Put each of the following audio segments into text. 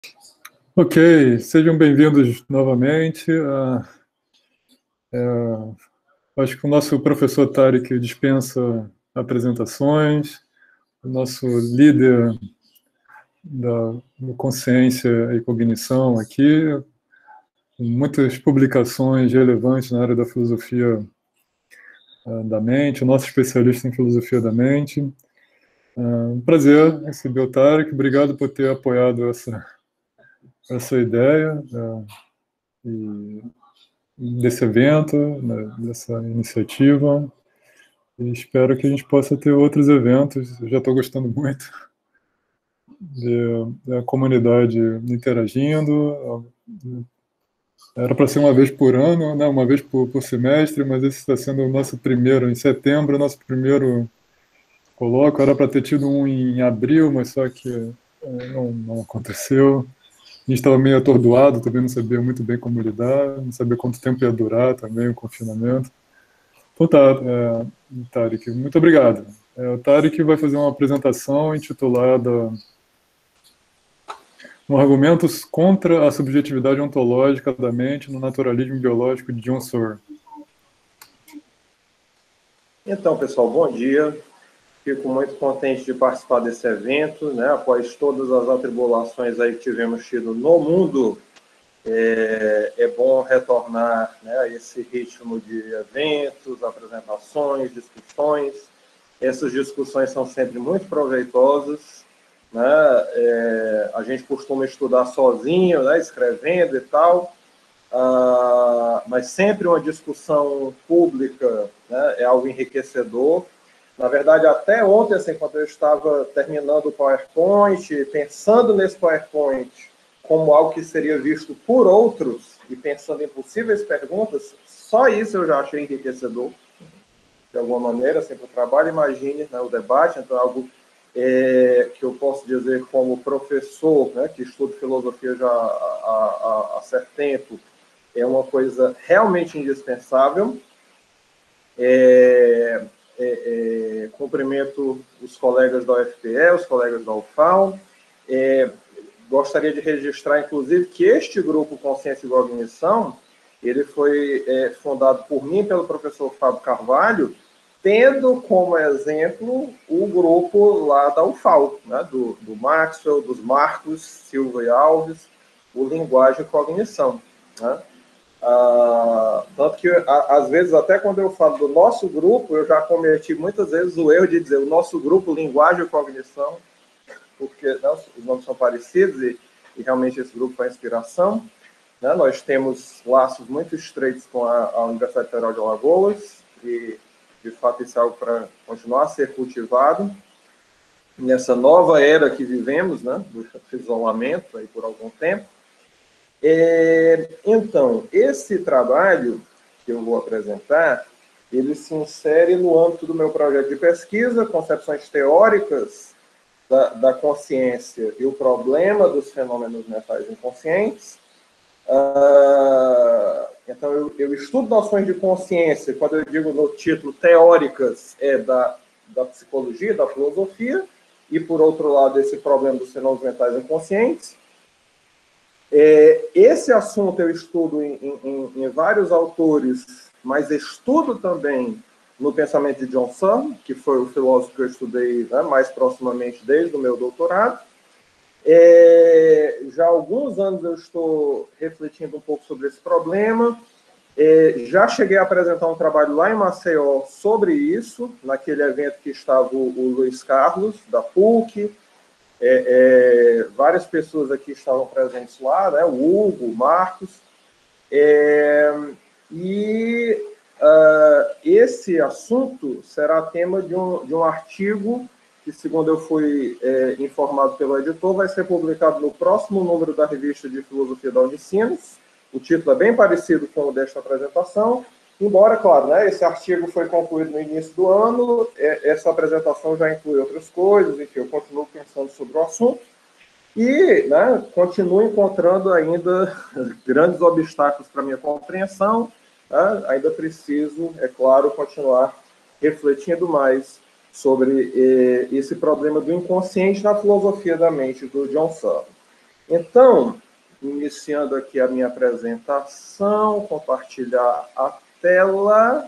Ok, sejam bem-vindos novamente. Acho que o nosso professor Tarek dispensa apresentações, o nosso líder da consciência e cognição aqui, muitas publicações relevantes na área da filosofia da mente, o nosso especialista em filosofia da mente. Um prazer receber o Tarek, obrigado por ter apoiado essa ideia desse evento, dessa iniciativa. E espero que a gente possa ter outros eventos. Eu já estou gostando muito da comunidade interagindo. Era para ser uma vez por ano, né? Uma vez por semestre, mas esse está sendo o nosso primeiro, em setembro, nosso primeiro colóquio. Era para ter tido um em abril, mas só que não aconteceu. A gente estava meio atordoado, também não sabia muito bem como lidar, não sabia quanto tempo ia durar também o confinamento. Então tá, Tarek, muito obrigado. O Tarek vai fazer uma apresentação intitulada Argumentos contra a subjetividade ontológica da mente no naturalismo biológico de John Searle. Então, pessoal, bom dia. Fico muito contente de participar desse evento, né? Após todas as atribulações aí que tivemos tido no mundo, é bom retornar, né, a esse ritmo de eventos, apresentações, discussões. Essas discussões são sempre muito proveitosas, né? A gente costuma estudar sozinho, né, escrevendo e tal, mas sempre uma discussão pública, né, é algo enriquecedor. Na verdade, até ontem, assim, quando eu estava terminando o PowerPoint, pensando nesse PowerPoint como algo que seria visto por outros e pensando em possíveis perguntas, só isso eu já achei enriquecedor, de alguma maneira, assim, para o trabalho. Imagine, né, o debate, então algo que eu posso dizer como professor, né, que estudo filosofia já há certo tempo, é uma coisa realmente indispensável. Cumprimento os colegas da UFPE, os colegas da UFAL. Gostaria de registrar, inclusive, que este grupo Consciência e Cognição, ele foi fundado por mim, pelo professor Fábio Carvalho, tendo como exemplo o grupo lá da UFAL, né, do Maxwell, dos Marcos Silva e Alves, o Linguagem e Cognição, né? Tanto que, às vezes, até quando eu falo do nosso grupo, eu já cometi muitas vezes o erro de dizer o nosso grupo Linguagem e Cognição, porque, né, os nomes são parecidos e realmente esse grupo foi a inspiração, né? Nós temos laços muito estreitos com a Universidade Federal de Alagoas e, de fato, isso é algo para continuar a ser cultivado nessa nova era que vivemos, né, do isolamento aí por algum tempo. Então, esse trabalho que eu vou apresentar, ele se insere no âmbito do meu projeto de pesquisa, Concepções Teóricas da Consciência e o Problema dos Fenômenos Mentais Inconscientes. Então, eu estudo noções de consciência, quando eu digo no título teóricas, da psicologia, da filosofia, e, por outro lado, esse problema dos fenômenos mentais inconscientes. Esse assunto eu estudo em vários autores, mas estudo também no pensamento de John Searle, que foi o filósofo que eu estudei, né, mais proximamente desde o meu doutorado. Já há alguns anos eu estou refletindo um pouco sobre esse problema. Já cheguei a apresentar um trabalho lá em Maceió sobre isso, naquele evento que estava o Luiz Carlos, da PUC, várias pessoas aqui estavam presentes lá, né? O Hugo, o Marcos, esse assunto será tema de um artigo que, segundo eu fui informado pelo editor, vai ser publicado no próximo número da revista de Filosofia da Unicinos. O título é bem parecido com o desta apresentação, embora, claro, né, esse artigo foi concluído no início do ano, essa apresentação já inclui outras coisas, enfim, eu continuo pensando sobre o assunto e, né, continuo encontrando ainda grandes obstáculos para a minha compreensão, né? Ainda preciso, é claro, continuar refletindo mais sobre esse problema do inconsciente na filosofia da mente do John Searle. Então, iniciando aqui a minha apresentação, compartilhar a tela.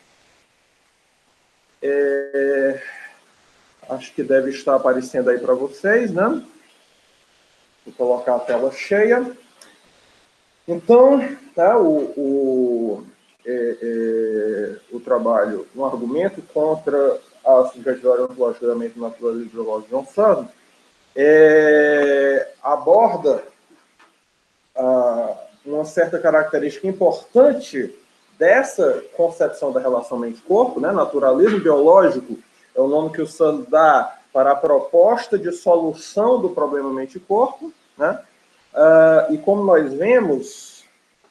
Acho que deve estar aparecendo aí para vocês, né? Vou colocar a tela cheia. Então, tá, o trabalho, um argumento contra a subjetividade ontológica da mente naturalista biológica de John Searle, aborda uma certa característica importante dessa concepção da relação mente-corpo, né? Naturalismo biológico é o nome que o Searle dá para a proposta de solução do problema mente-corpo, né? E como nós vemos,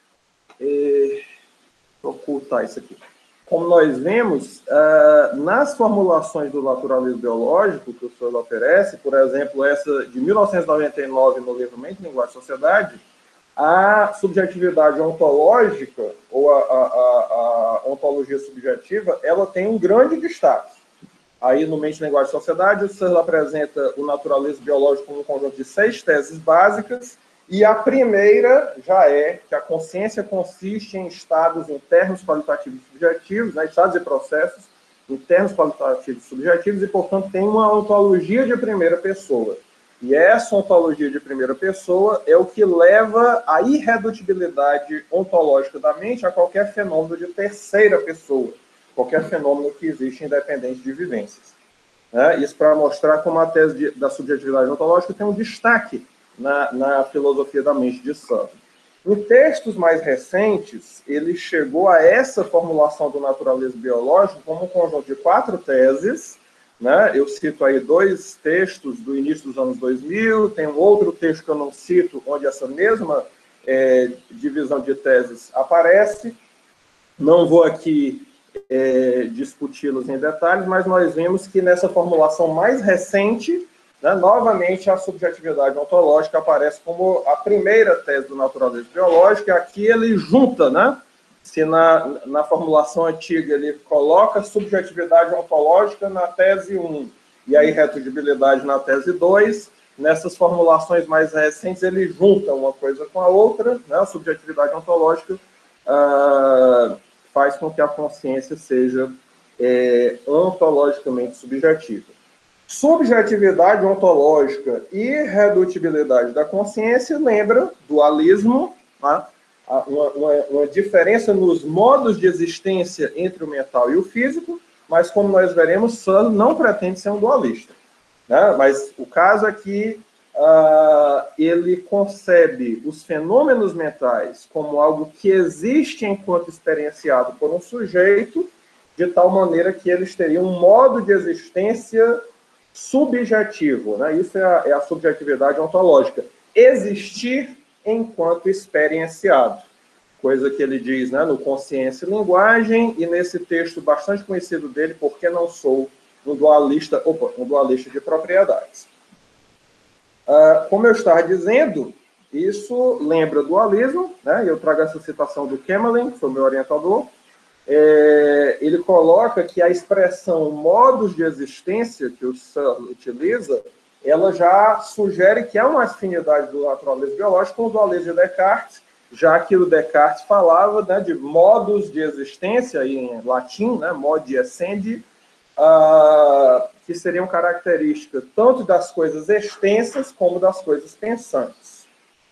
vou ocultar isso aqui. Como nós vemos, nas formulações do naturalismo biológico que o Searle oferece, por exemplo, essa de 1999 no livro Mente, Linguagem e Sociedade, a subjetividade ontológica, ou a ontologia subjetiva, ela tem um grande destaque. Aí, no Mente, Linguagem e Sociedade, o Searle apresenta o naturalismo biológico como um conjunto de 6 teses básicas, e a primeira já é que a consciência consiste em estados internos qualitativos e subjetivos, né, estados e processos internos qualitativos e subjetivos, e, portanto, tem uma ontologia de primeira pessoa. E essa ontologia de primeira pessoa é o que leva à irredutibilidade ontológica da mente a qualquer fenômeno de terceira pessoa, qualquer fenômeno que existe independente de vivências. Isso para mostrar como a tese da subjetividade ontológica tem um destaque na filosofia da mente de Searle. Em textos mais recentes, ele chegou a essa formulação do naturalismo biológico como um conjunto de 4 teses, né? Eu cito aí 2 textos do início dos anos 2000, tem um outro texto que eu não cito, onde essa mesma divisão de teses aparece. Não vou aqui discuti-los em detalhes, mas nós vemos que nessa formulação mais recente, né, novamente a subjetividade ontológica aparece como a primeira tese do naturalismo biológico, e aqui ele junta, né? Se na formulação antiga ele coloca a subjetividade ontológica na tese 1 e a irredutibilidade na tese 2, nessas formulações mais recentes ele junta uma coisa com a outra, né? A subjetividade ontológica faz com que a consciência seja ontologicamente subjetiva. Subjetividade ontológica e irredutibilidade da consciência lembra dualismo, tá? Uma diferença nos modos de existência entre o mental e o físico, mas como nós veremos, Searle não pretende ser um dualista, né? Mas o caso é que ele concebe os fenômenos mentais como algo que existe enquanto experienciado por um sujeito, de tal maneira que eles teriam um modo de existência subjetivo, né? Isso é a subjetividade ontológica. Existir enquanto experienciado. Coisa que ele diz, né, no Consciência e Linguagem, e nesse texto bastante conhecido dele, Porque Não Sou um Dualista de Propriedades. Como eu estava dizendo, isso lembra dualismo, né? Eu trago essa citação do Kemalin, que foi meu orientador. Ele coloca que a expressão modos de existência que o Searle utiliza, ela já sugere que há uma afinidade do naturalismo biológico com o dualismo de Descartes, já que o Descartes falava, né, de modos de existência, em latim, né, modi essendi, que seriam características tanto das coisas extensas como das coisas pensantes.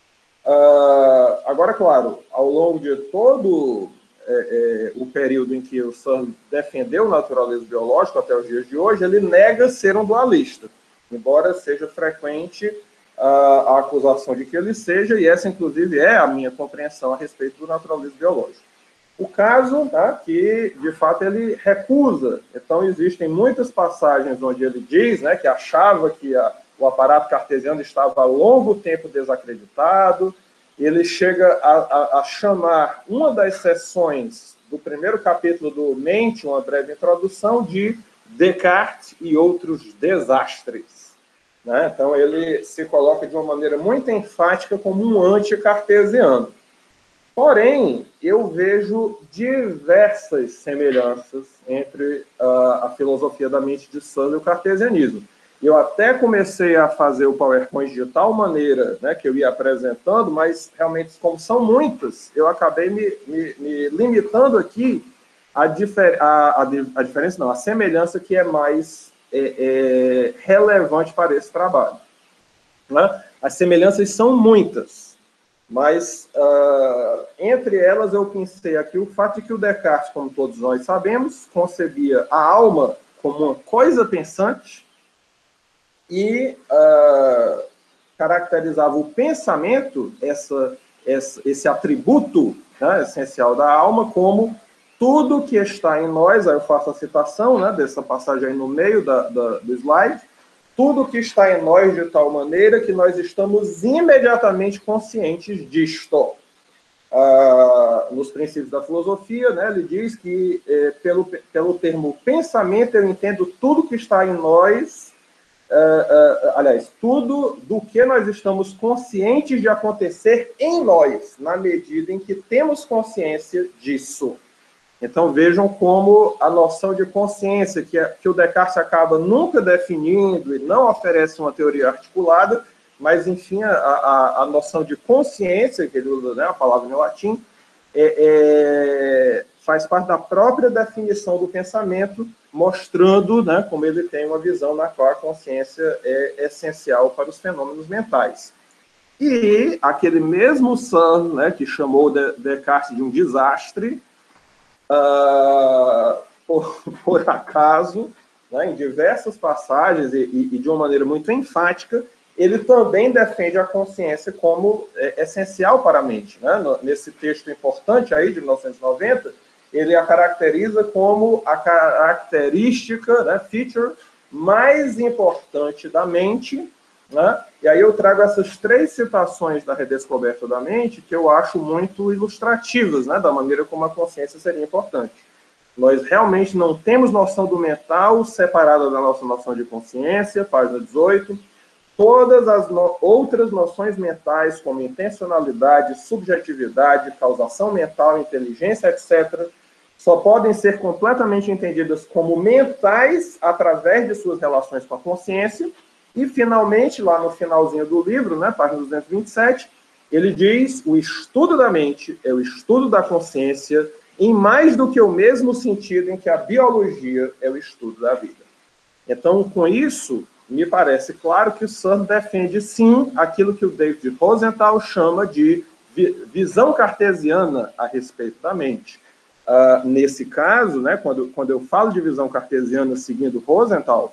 Agora, claro, ao longo de todo o período em que o Searle defendeu o naturalismo biológico até os dias de hoje, ele nega ser um dualista, embora seja frequente a acusação de que ele seja, e essa, inclusive, é a minha compreensão a respeito do naturalismo biológico. O caso, tá, que, de fato, ele recusa. Então, existem muitas passagens onde ele diz, né, que achava que o aparato cartesiano estava há longo tempo desacreditado. Ele chega a chamar uma das sessões do primeiro capítulo do Mente, uma breve introdução, de Descartes e outros desastres, né? Então, ele se coloca de uma maneira muito enfática como um anti-cartesiano. Porém, eu vejo diversas semelhanças entre a filosofia da mente de Searle e o cartesianismo. Eu até comecei a fazer o PowerPoint de tal maneira, né, que eu ia apresentando, mas realmente, como são muitas, eu acabei me limitando aqui a diferença, não, a semelhança que é mais relevante para esse trabalho. Né? As semelhanças são muitas, mas entre elas eu pensei aqui o fato de que o Descartes, como todos nós sabemos, concebia a alma como uma coisa pensante, e caracterizava o pensamento, esse atributo, né, essencial da alma, como tudo que está em nós, aí eu faço a citação, né, dessa passagem aí no meio do slide, tudo que está em nós de tal maneira que nós estamos imediatamente conscientes disto. Nos princípios da filosofia, né, ele diz que, pelo termo pensamento, eu entendo tudo que está em nós, aliás, tudo do que nós estamos conscientes de acontecer em nós, na medida em que temos consciência disso. Então, vejam como a noção de consciência, que o Descartes acaba nunca definindo e não oferece uma teoria articulada, mas, enfim, a noção de consciência, que ele usa, né, a palavra em latim, faz parte da própria definição do pensamento, mostrando, né, como ele tem uma visão na qual a consciência é essencial para os fenômenos mentais. E aquele mesmo Searle, né, que chamou Descartes de um desastre, por acaso, né, em diversas passagens e de uma maneira muito enfática, ele também defende a consciência como essencial para a mente. Né? Nesse texto importante aí, de 1990, ele a caracteriza como a característica, né, feature mais importante da mente, né? E aí eu trago essas 3 citações da Redescoberta da Mente que eu acho muito ilustrativas, né, da maneira como a consciência seria importante. Nós realmente não temos noção do mental separada da nossa noção de consciência, página 18. Todas as outras noções mentais, como intencionalidade, subjetividade, causação mental, inteligência, etc., só podem ser completamente entendidas como mentais através de suas relações com a consciência. E, finalmente, lá no finalzinho do livro, né, página 227, ele diz: o estudo da mente é o estudo da consciência, em mais do que o mesmo sentido em que a biologia é o estudo da vida. Então, com isso, me parece claro que o Searle defende, sim, aquilo que o David Rosenthal chama de visão cartesiana a respeito da mente. Nesse caso, né, quando eu falo de visão cartesiana seguindo Rosenthal,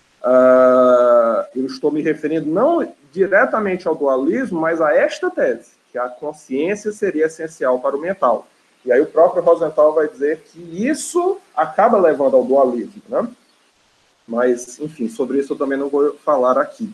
eu estou me referindo não diretamente ao dualismo, mas a esta tese, que a consciência seria essencial para o mental. E aí o próprio Rosenthal vai dizer que isso acaba levando ao dualismo, né? Mas, enfim, sobre isso eu também não vou falar aqui.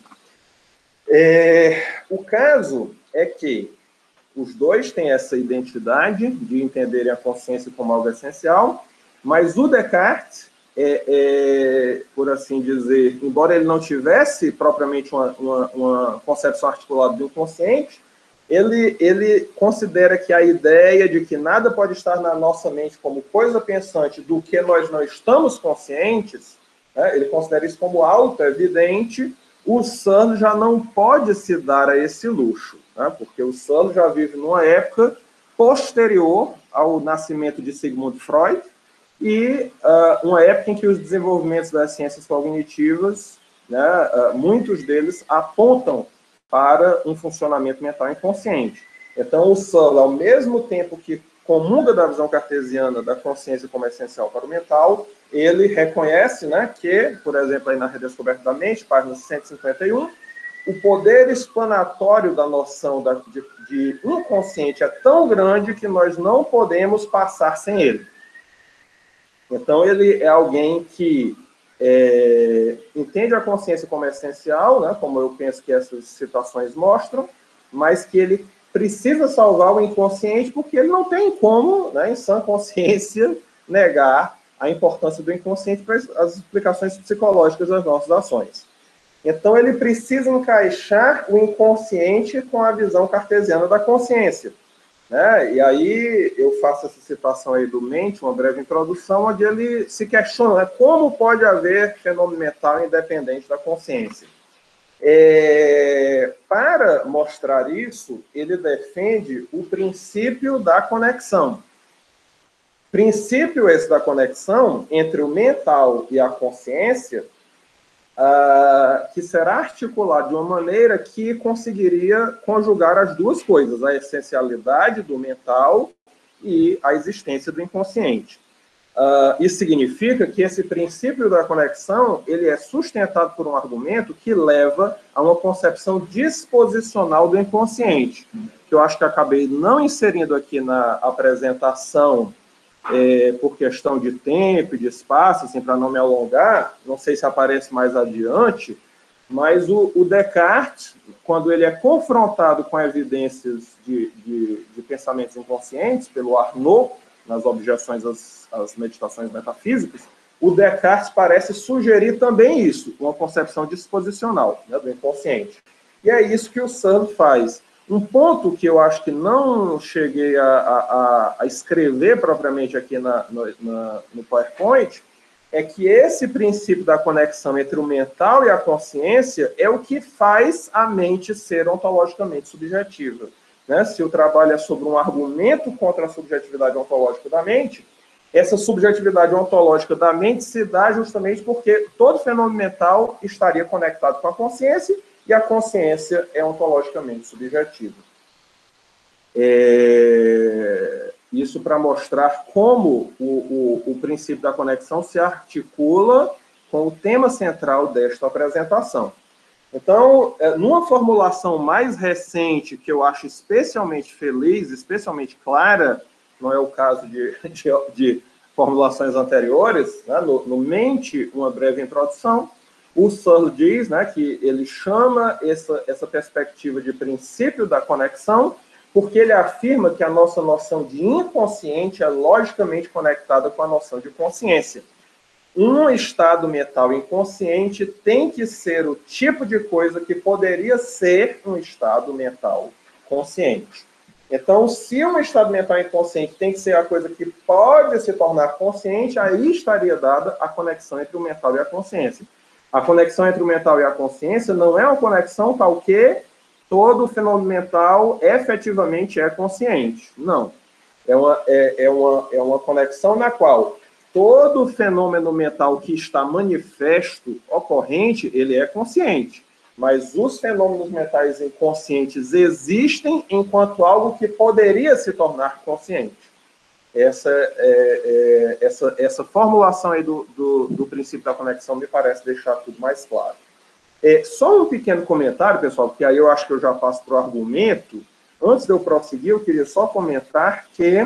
O caso é que os dois têm essa identidade de entenderem a consciência como algo essencial, mas o Descartes, por assim dizer, embora ele não tivesse propriamente uma concepção articulada do inconsciente, ele considera que a ideia de que nada pode estar na nossa mente como coisa pensante do que nós não estamos conscientes, né, ele considera isso como auto-evidente. O Searle já não pode se dar a esse luxo, né, porque o Searle já vive numa época posterior ao nascimento de Sigmund Freud, e uma época em que os desenvolvimentos das ciências cognitivas, né, muitos deles apontam para um funcionamento mental inconsciente. Então, o Searle, ao mesmo tempo que comunga da visão cartesiana da consciência como essencial para o mental, ele reconhece, né, que, por exemplo, aí na Redescoberta da Mente, página 151, o poder explanatório da noção de inconsciente é tão grande que nós não podemos passar sem ele. Então, ele é alguém que entende a consciência como essencial, né, como eu penso que essas situações mostram, mas que ele precisa salvar o inconsciente porque ele não tem como, né, em sã consciência, negar a importância do inconsciente para as explicações psicológicas das nossas ações. Então, ele precisa encaixar o inconsciente com a visão cartesiana da consciência. né? E aí eu faço essa citação aí do Mente, uma breve introdução, onde ele se questiona, né, como pode haver fenômeno mental independente da consciência. Para mostrar isso, ele defende o princípio da conexão. Princípio esse da conexão entre o mental e a consciência, que será articulado de uma maneira que conseguiria conjugar as duas coisas, a essencialidade do mental e a existência do inconsciente. Isso significa que esse princípio da conexão ele é sustentado por um argumento que leva a uma concepção disposicional do inconsciente, que eu acho que acabei não inserindo aqui na apresentação por questão de tempo e de espaço, assim, para não me alongar, não sei se aparece mais adiante, mas o Descartes, quando ele é confrontado com evidências de pensamentos inconscientes pelo Arnaud, nas objeções às meditações metafísicas, o Descartes parece sugerir também isso, uma concepção disposicional, né, do inconsciente. E é isso que o Searle faz. Um ponto que eu acho que não cheguei a escrever propriamente aqui no PowerPoint é que esse princípio da conexão entre o mental e a consciência é o que faz a mente ser ontologicamente subjetiva. Né? Se o trabalho é sobre um argumento contra a subjetividade ontológica da mente, essa subjetividade ontológica da mente se dá justamente porque todo fenômeno mental estaria conectado com a consciência e a consciência é ontologicamente subjetiva. Isso para mostrar como o princípio da conexão se articula com o tema central desta apresentação. Então, numa formulação mais recente, que eu acho especialmente feliz, especialmente clara, não é o caso de formulações anteriores, né? No Mente, uma breve introdução, o Searle diz, né, que ele chama essa perspectiva de princípio da conexão, porque ele afirma que a nossa noção de inconsciente é logicamente conectada com a noção de consciência. Um estado mental inconsciente tem que ser o tipo de coisa que poderia ser um estado mental consciente. Então, se um estado mental inconsciente tem que ser a coisa que pode se tornar consciente, aí estaria dada a conexão entre o mental e a consciência. A conexão entre o mental e a consciência não é uma conexão tal que todo fenômeno mental efetivamente é consciente. Não. É uma conexão na qual todo fenômeno mental que está manifesto, ocorrente, ele é consciente. Mas os fenômenos mentais inconscientes existem enquanto algo que poderia se tornar consciente. Essa formulação aí do princípio da conexão me parece deixar tudo mais claro. Só um pequeno comentário, pessoal, porque aí eu acho que eu já passo para o argumento. Antes de eu prosseguir, eu queria só comentar que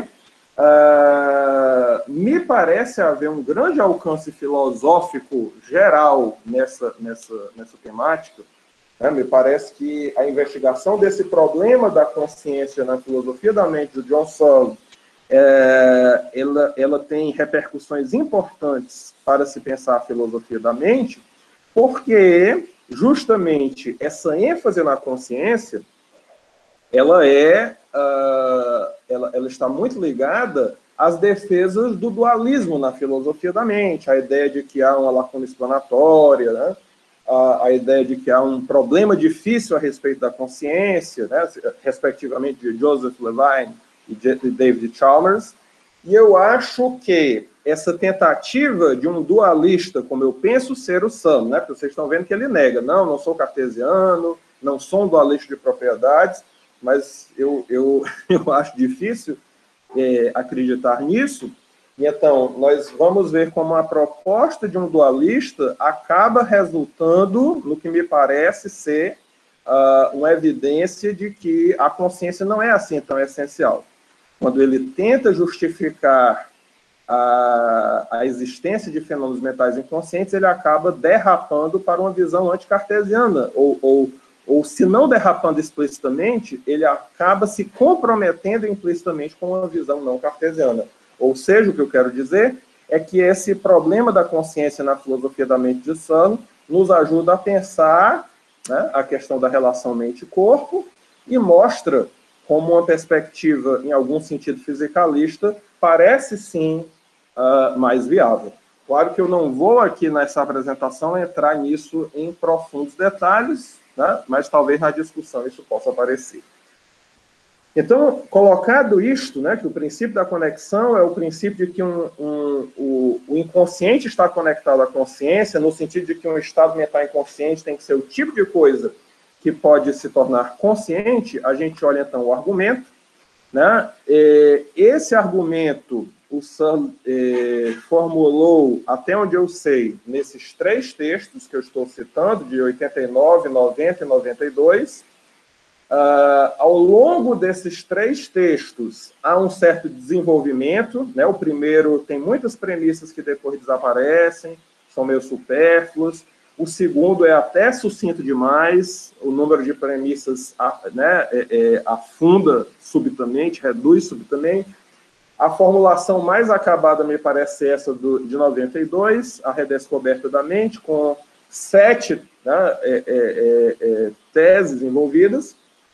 me parece haver um grande alcance filosófico geral nessa temática. Né? Me parece que a investigação desse problema da consciência na filosofia da mente do John Searle, ela tem repercussões importantes para se pensar a filosofia da mente, porque justamente essa ênfase na consciência, ela está muito ligada às defesas do dualismo na filosofia da mente, a ideia de que há uma lacuna explanatória, né? A ideia de que há um problema difícil a respeito da consciência, né? Respectivamente de Joseph Levine e David Chalmers, e eu acho que essa tentativa de um dualista, como eu penso ser o Searle, né? Porque vocês estão vendo que ele nega, não sou cartesiano, não sou um dualista de propriedades, mas eu acho difícil acreditar nisso. E então, nós vamos ver como a proposta de um dualista acaba resultando no que me parece ser uma evidência de que a consciência não é assim tão essencial. Quando ele tenta justificar a existência de fenômenos mentais inconscientes, ele acaba derrapando para uma visão anticartesiana, ou se não derrapando explicitamente, ele acaba se comprometendo implicitamente com uma visão não cartesiana. Ou seja, o que eu quero dizer é que esse problema da consciência na filosofia da mente de Searle nos ajuda a pensar, né, a questão da relação mente-corpo e mostra como uma perspectiva, em algum sentido fisicalista, parece sim mais viável. Claro que eu não vou aqui nessa apresentação entrar nisso em profundos detalhes, né? Mas talvez na discussão isso possa aparecer. Então, colocado isto, né, que o princípio da conexão é o princípio de que o inconsciente está conectado à consciência, no sentido de que um estado mental inconsciente tem que ser o tipo de coisa que pode se tornar consciente, a gente olha então o argumento, né? Esse argumento o Searle formulou, até onde eu sei, nesses 3 textos que eu estou citando, de 89, 90 e 92. Ao longo desses 3 textos, há um certo desenvolvimento, né? O primeiro tem muitas premissas que depois desaparecem, são meio supérfluos. O segundo é até sucinto demais, o número de premissas, né, afunda subitamente, reduz subitamente. A formulação mais acabada me parece essa de 92, a redescoberta da mente, com 7, né, teses envolvidas.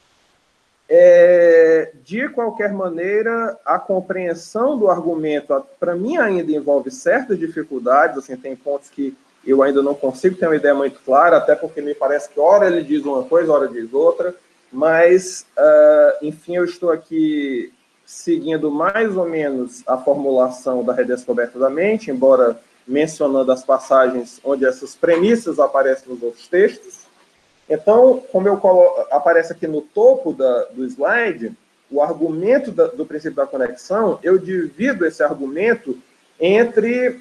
De qualquer maneira, a compreensão do argumento, para mim, ainda envolve certas dificuldades, assim, tem pontos que eu ainda não consigo ter uma ideia muito clara, até porque me parece que ora ele diz uma coisa, ora diz outra, mas, enfim, eu estou aqui seguindo mais ou menos a formulação da redescoberta da mente, embora mencionando as onde essas premissas aparecem nos outros textos. Então, como aparece aqui no topo do slide, o argumento do princípio da conexão, eu divido esse argumento entre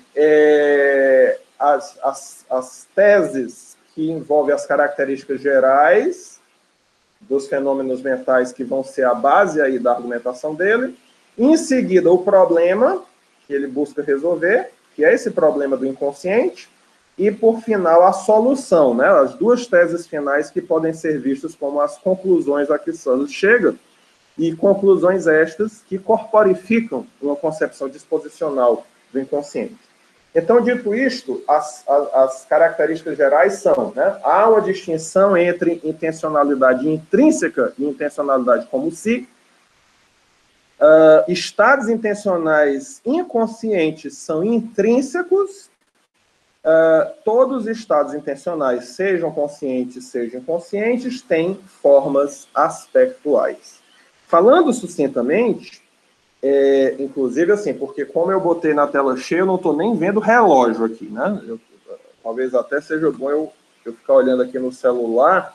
as teses que envolvem as características gerais dos fenômenos mentais que vão ser a base aí da argumentação dele. Em seguida, o problema que ele busca resolver, que é esse problema do inconsciente. E, por final, a solução, né? As 2 teses finais que podem ser vistas como as conclusões a que Searle chega, e conclusões estas que corporificam uma concepção disposicional do inconsciente. Então, dito isto, as características gerais são, né? Há uma distinção entre intencionalidade intrínseca e intencionalidade como si. Estados intencionais inconscientes são intrínsecos. Todos os estados intencionais, sejam conscientes, sejam inconscientes, têm formas aspectuais. Falando sucintamente, inclusive assim, porque como eu botei na tela cheia, eu não estou nem vendo o relógio aqui, né? Talvez até seja bom eu ficar olhando aqui no celular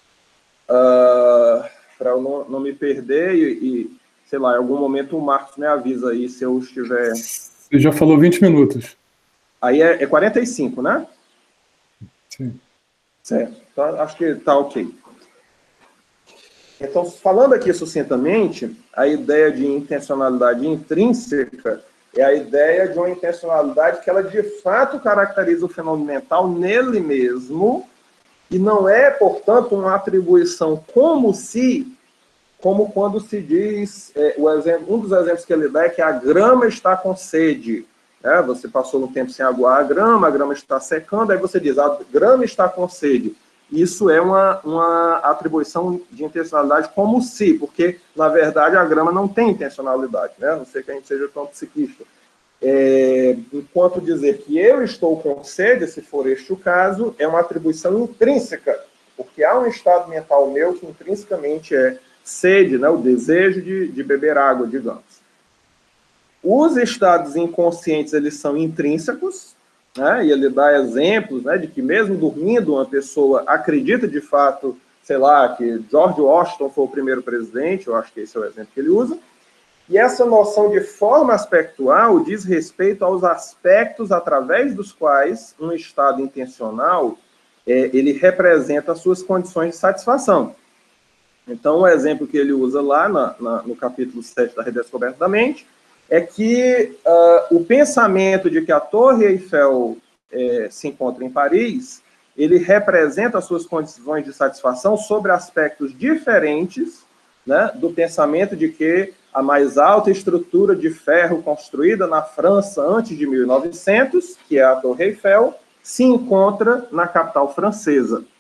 para eu não me perder e, sei lá, em algum momento o Marcos me avisa aí se eu estiver... Você já falou 20 minutos. Aí é 45, né? Sim. Certo. Então, acho que está ok. Então, falando aqui sucintamente, a ideia de intencionalidade intrínseca é a ideia de uma intencionalidade que ela, de fato, caracteriza o fenômeno mental nele mesmo e não é, portanto, uma atribuição como quando se diz... um dos exemplos que ele dá é que a grama está com sede. Você passou um tempo sem aguar a grama está secando, aí você diz, a grama está com sede. Isso é uma atribuição de intencionalidade como se, porque, na verdade, a grama não tem intencionalidade, né? A não sei que a gente seja tão psiquista. Enquanto dizer que eu estou com sede, se for este o caso, é uma atribuição intrínseca, porque há um estado mental meu que intrinsecamente é sede, né? O desejo de beber água, digamos. Os estados inconscientes, eles são intrínsecos, né? E ele dá exemplos, né, de que mesmo dormindo, uma pessoa acredita de fato, sei lá, que George Washington foi o primeiro presidente, eu acho que esse é o exemplo que ele usa. E essa noção de forma aspectual diz respeito aos aspectos através dos quais um estado intencional ele representa as suas condições de satisfação. Então, o exemplo que ele usa lá no capítulo 7 da Redescoberta da Mente é que o pensamento de que a Torre Eiffel se encontra em Paris, ele representa as suas condições de satisfação sobre aspectos diferentes, né, do pensamento de que a mais alta estrutura de ferro construída na França antes de 1900, que é a Torre Eiffel, se encontra na capital francesa.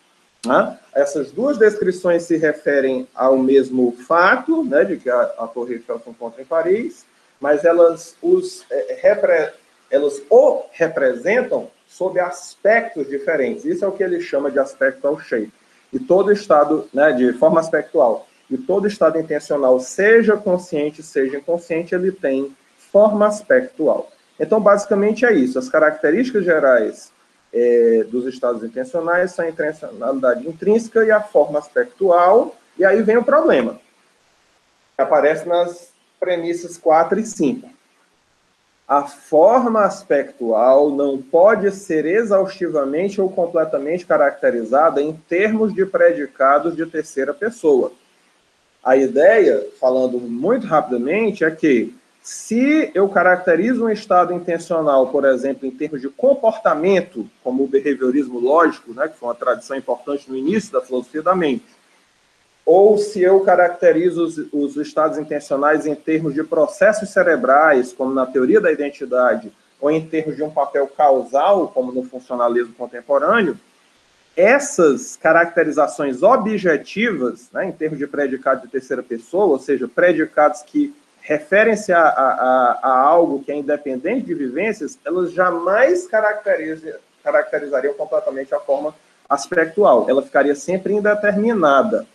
Né? Essas duas descrições se referem ao mesmo fato, né, de que a Torre Eiffel se encontra em Paris, mas elas o representam sob aspectos diferentes. Isso é o que ele chama de aspectual shape. E todo estado, né, de forma aspectual, e todo estado intencional, seja consciente, seja inconsciente, ele tem forma aspectual. Então, basicamente é isso. As características gerais dos estados intencionais são a intencionalidade intrínseca e a forma aspectual, e aí vem o problema, que aparece nas premissas 4 e 5. A forma aspectual não pode ser exaustivamente ou completamente caracterizada em termos de predicados de terceira pessoa. A ideia, falando muito rapidamente, é que se eu caracterizo um estado intencional, por exemplo, em termos de comportamento, como o behaviorismo lógico, né, que foi uma tradição importante no início da filosofia da mente, ou se eu caracterizo os estados intencionais em termos de processos cerebrais, como na teoria da identidade, ou em termos de um papel causal, como no funcionalismo contemporâneo, essas caracterizações objetivas, né, em termos de predicado de terceira pessoa, ou seja, predicados que referem-se a algo que é independente de vivências, elas jamais caracterizariam completamente a forma aspectual. Ela ficaria sempre indeterminada.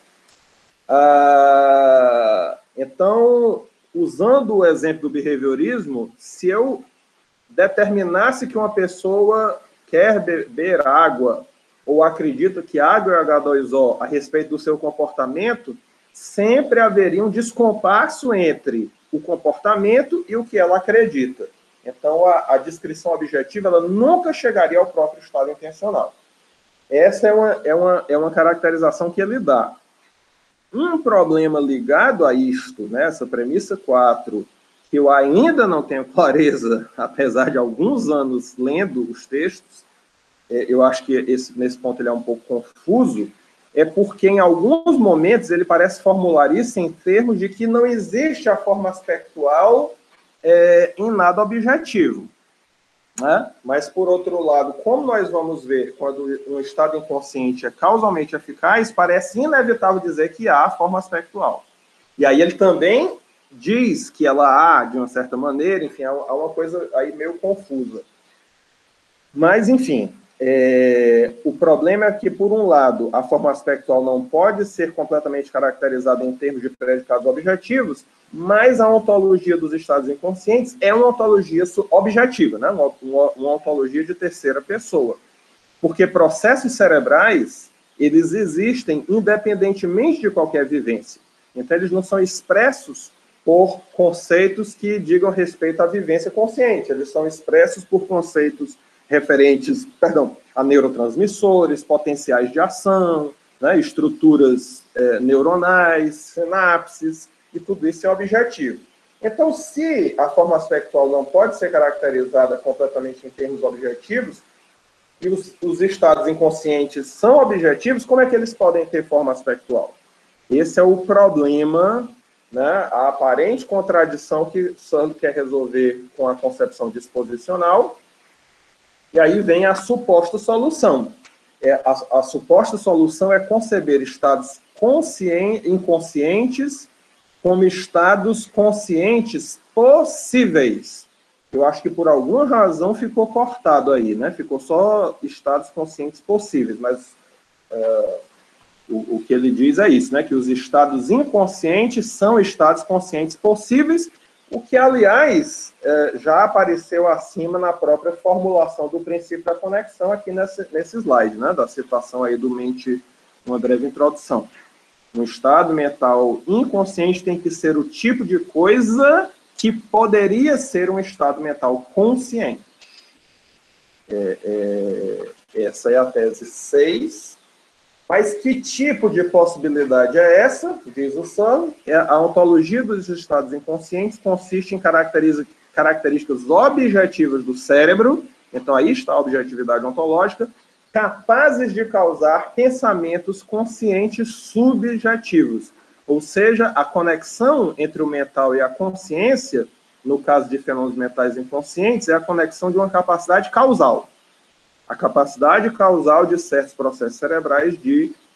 Então, usando o exemplo do behaviorismo, se eu determinasse que uma pessoa quer beber água ou acredita que água é H2O a respeito do seu comportamento, sempre haveria um descompasso entre o comportamento e o que ela acredita. Então, a descrição objetiva ela nunca chegaria ao próprio estado intencional. Essa é uma caracterização que ele dá. Um problema ligado a isto, né, essa premissa 4, que eu ainda não tenho clareza, apesar de alguns anos lendo os textos, eu acho que nesse ponto ele é um pouco confuso, é porque em alguns momentos ele parece formular isso em termos de que não existe a forma aspectual em nada objetivo. Né? Mas, por outro lado, como nós vamos ver quando um estado inconsciente é causalmente eficaz, parece inevitável dizer que há a forma aspectual. E aí ele também diz que ela há, de uma certa maneira, enfim, há uma coisa aí meio confusa. Mas, enfim, o problema é que, por um lado, a forma aspectual não pode ser completamente caracterizada em termos de predicados objetivos, mas a ontologia dos estados inconscientes é uma ontologia objetiva, né? Uma ontologia de terceira pessoa. Porque processos cerebrais, eles existem independentemente de qualquer vivência. Então, eles não são expressos por conceitos que digam respeito à vivência consciente. Eles são expressos por conceitos referentes, a neurotransmissores, potenciais de ação, né, estruturas neuronais, sinapses, e tudo isso é objetivo. Então, se a forma aspectual não pode ser caracterizada completamente em termos objetivos, e os estados inconscientes são objetivos, como é que eles podem ter forma aspectual? Esse é o problema, né, a aparente contradição que Searle quer resolver com a concepção disposicional. E aí vem a suposta solução. A suposta solução é conceber estados inconscientes como estados conscientes possíveis. Eu acho que por alguma razão ficou cortado aí, né? Ficou só estados conscientes possíveis, mas o que ele diz é isso, né? Que os estados inconscientes são estados conscientes possíveis, o que, aliás, já apareceu acima na própria formulação do princípio da conexão aqui nesse slide, né? Da citação aí do Mente, uma breve introdução. Um estado mental inconsciente tem que ser o tipo de coisa que poderia ser um estado mental consciente. Essa é a tese 6. Mas que tipo de possibilidade é essa? Diz o Searle. A ontologia dos estados inconscientes consiste em características objetivas do cérebro, então aí está a objetividade ontológica, capazes de causar pensamentos conscientes subjetivos. Ou seja, a conexão entre o mental e a consciência, no caso de fenômenos mentais inconscientes, é a conexão de uma capacidade causal. A capacidade causal de certos processos cerebrais de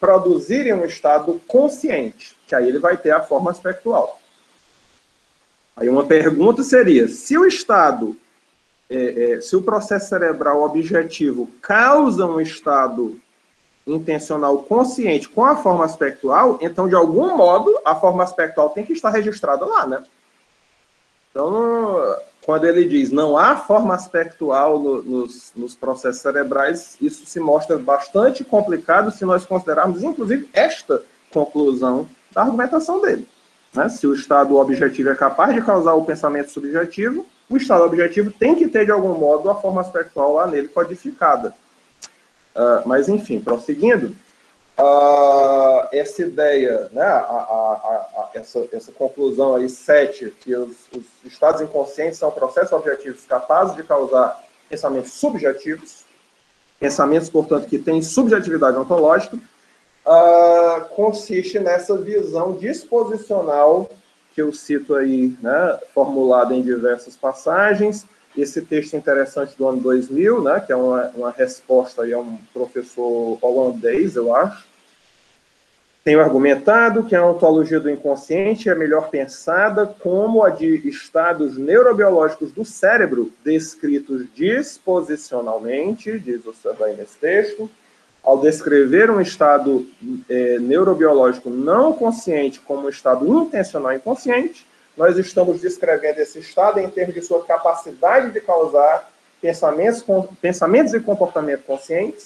produzirem um estado consciente, que aí ele vai ter a forma aspectual. Aí uma pergunta seria, se o estado, se o processo cerebral objetivo causa um estado intencional consciente com a forma aspectual, então, de algum modo, a forma aspectual tem que estar registrada lá, né? Então, quando ele diz não há forma aspectual nos processos cerebrais, isso se mostra bastante complicado se nós considerarmos, inclusive, esta conclusão da argumentação dele. Né? Se o estado objetivo é capaz de causar o pensamento subjetivo, o estado objetivo tem que ter, de algum modo, a forma aspectual lá nele codificada. Mas, enfim, prosseguindo, essa ideia, né, essa conclusão aí, 7, que os estados inconscientes são processos objetivos capazes de causar pensamentos subjetivos, pensamentos, portanto, que têm subjetividade ontológica, consiste nessa visão disposicional que eu cito aí, né, formulada em diversas passagens. Esse texto interessante do ano 2000, né, que é uma resposta aí a um professor holandês, eu acho, tenho argumentado que a ontologia do inconsciente é melhor pensada como a de estados neurobiológicos do cérebro, descritos disposicionalmente, diz o Sabain nesse texto. Ao descrever um estado neurobiológico não consciente como um estado intencional inconsciente, nós estamos descrevendo esse estado em termos de sua capacidade de causar pensamentos e comportamentos conscientes.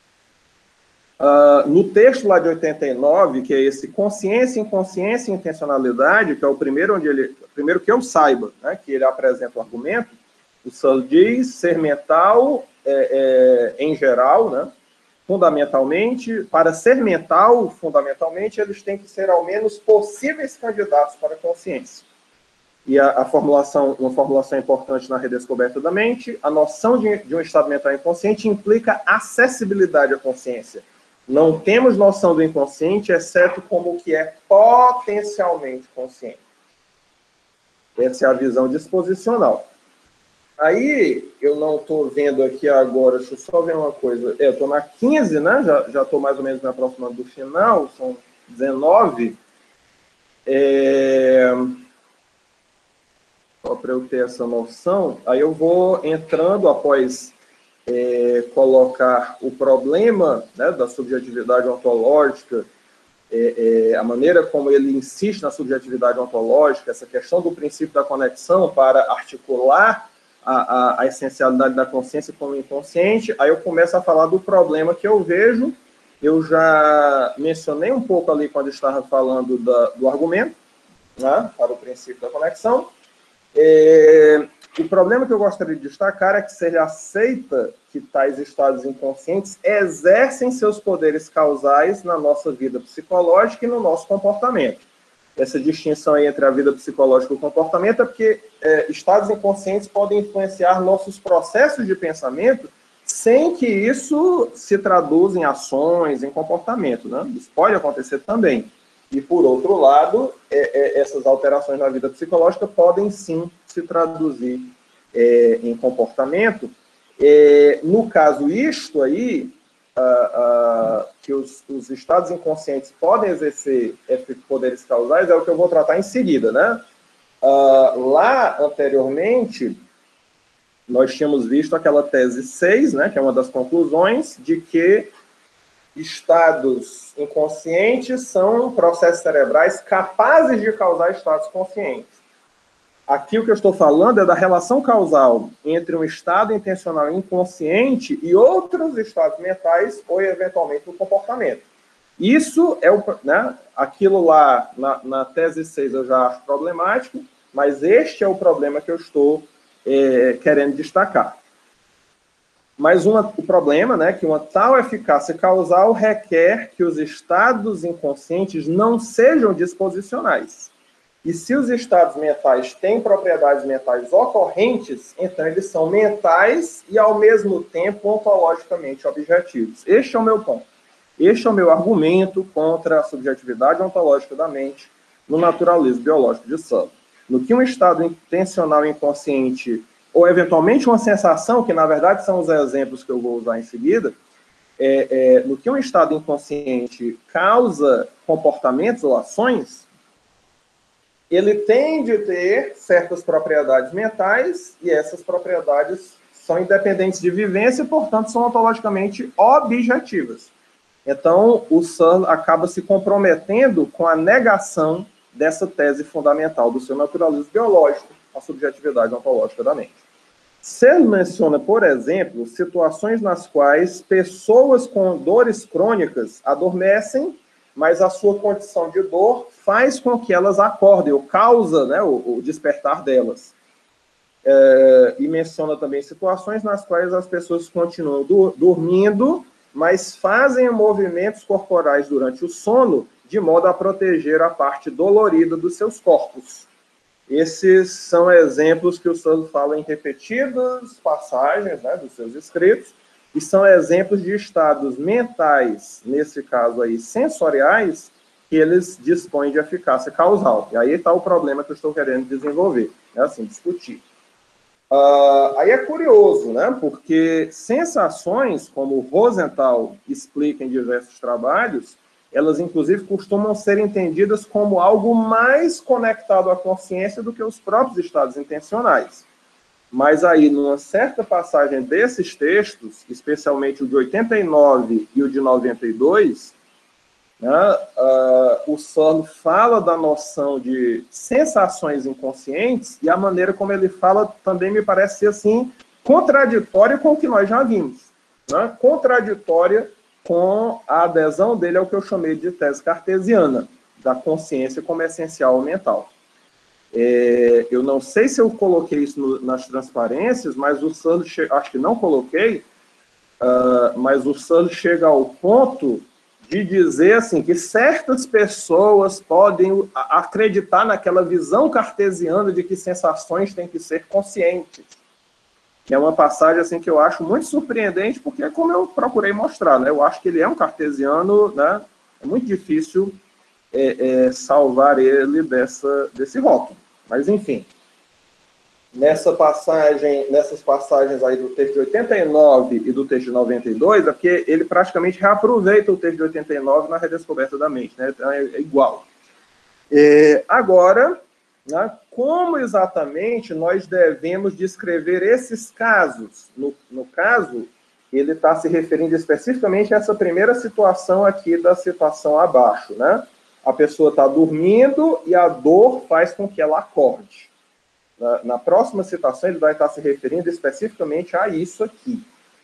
No texto lá de 89, que é esse consciência, inconsciência e intencionalidade, que é o primeiro primeiro que eu saiba, né, que ele apresenta o argumento, o Searle diz ser mental em geral, né, fundamentalmente, para ser mental, fundamentalmente, eles têm que ser ao menos possíveis candidatos para a consciência. E uma formulação importante na redescoberta da mente, a noção de um estado mental inconsciente implica acessibilidade à consciência. Não temos noção do inconsciente, exceto como o que é potencialmente consciente. Essa é a visão disposicional. Aí, eu não estou vendo aqui agora, deixa eu só ver uma coisa. Eu estou na 15, né? Já estou mais ou menos me aproximando do final, são 19. Só para eu ter essa noção, aí eu vou entrando após colocar o problema, né, da subjetividade ontológica, a maneira como ele insiste na subjetividade ontológica, essa questão do princípio da conexão para articular a essencialidade da consciência como inconsciente, aí eu começo a falar do problema que eu vejo. Eu já mencionei um pouco ali quando estava falando do argumento, né, para o princípio da conexão. O problema que eu gostaria de destacar é que se aceita que tais estados inconscientes exercem seus poderes causais na nossa vida psicológica e no nosso comportamento. Essa distinção aí entre a vida psicológica e o comportamento é porque estados inconscientes podem influenciar nossos processos de pensamento sem que isso se traduza em ações, em comportamento, né? Isso pode acontecer também. E, por outro lado, essas alterações na vida psicológica podem, sim, se traduzir em comportamento. No caso, isto aí, que os estados inconscientes podem exercer poderes causais, é o que eu vou tratar em seguida, né? Lá, anteriormente, nós tínhamos visto aquela tese 6, né, que é uma das conclusões, de que estados inconscientes são processos cerebrais capazes de causar estados conscientes. Aqui o que eu estou falando é da relação causal entre um estado intencional inconsciente e outros estados mentais ou, eventualmente, o comportamento. Isso é aquilo lá na tese 6 eu já acho problemático, mas este é o problema que eu estou querendo destacar. Mas o problema, né, que uma tal eficácia causal requer que os estados inconscientes não sejam disposicionais. E se os estados mentais têm propriedades mentais ocorrentes, então eles são mentais e, ao mesmo tempo, ontologicamente objetivos. Este é o meu ponto. Este é o meu argumento contra a subjetividade ontológica da mente no naturalismo biológico de Searle. No que um estado intencional inconsciente ou, eventualmente, uma sensação, que, na verdade, são os exemplos que eu vou usar em seguida, no que um estado inconsciente causa comportamentos ou ações, ele tem de ter certas propriedades mentais, e essas propriedades são independentes de vivência e, portanto, são ontologicamente objetivas. Então, o Searle acaba se comprometendo com a negação dessa tese fundamental do seu naturalismo biológico, a subjetividade ontológica da mente. Searle menciona, por exemplo, situações nas quais pessoas com dores crônicas adormecem, mas a sua condição de dor faz com que elas acordem, ou causa, né, o despertar delas. E menciona também situações nas quais as pessoas continuam dormindo, mas fazem movimentos corporais durante o sono, de modo a proteger a parte dolorida dos seus corpos. Esses são exemplos que o Searle fala em repetidas passagens, né, dos seus escritos, e são exemplos de estados mentais, nesse caso aí, sensoriais, que eles dispõem de eficácia causal. E aí está o problema que eu estou querendo desenvolver, né, assim, discutir. Aí é curioso, né, porque sensações, como Rosenthal explica em diversos trabalhos, elas, inclusive, costumam ser entendidas como algo mais conectado à consciência do que os próprios estados intencionais. Mas aí, numa certa passagem desses textos, especialmente o de 89 e o de 92, né, o Searle fala da noção de sensações inconscientes, e a maneira como ele fala também me parece ser, assim, contraditória com o que nós já vimos. Né? Contraditória com a adesão dele ao que eu chamei de tese cartesiana, da consciência como essencial mental. Eu não sei se eu coloquei isso nas transparências, mas o Searle, acho que não coloquei, mas o Searle chega ao ponto de dizer assim, que certas pessoas podem acreditar naquela visão cartesiana de que sensações têm que ser conscientes. Que é uma passagem assim, que eu acho muito surpreendente, porque é como eu procurei mostrar, né? Eu acho que ele é um cartesiano, né? É muito difícil salvar ele desse rótulo. Mas, enfim, nessas passagens aí do texto de 89 e do texto de 92, é porque ele praticamente reaproveita o texto de 89 na redescoberta da mente, né? Então, é igual. Agora, né, como exatamente nós devemos descrever esses casos? No caso, ele está se referindo especificamente a essa primeira situação aqui da citação abaixo, né? A pessoa está dormindo e a dor faz com que ela acorde. Na próxima citação, ele vai estar se referindo especificamente a isso aqui.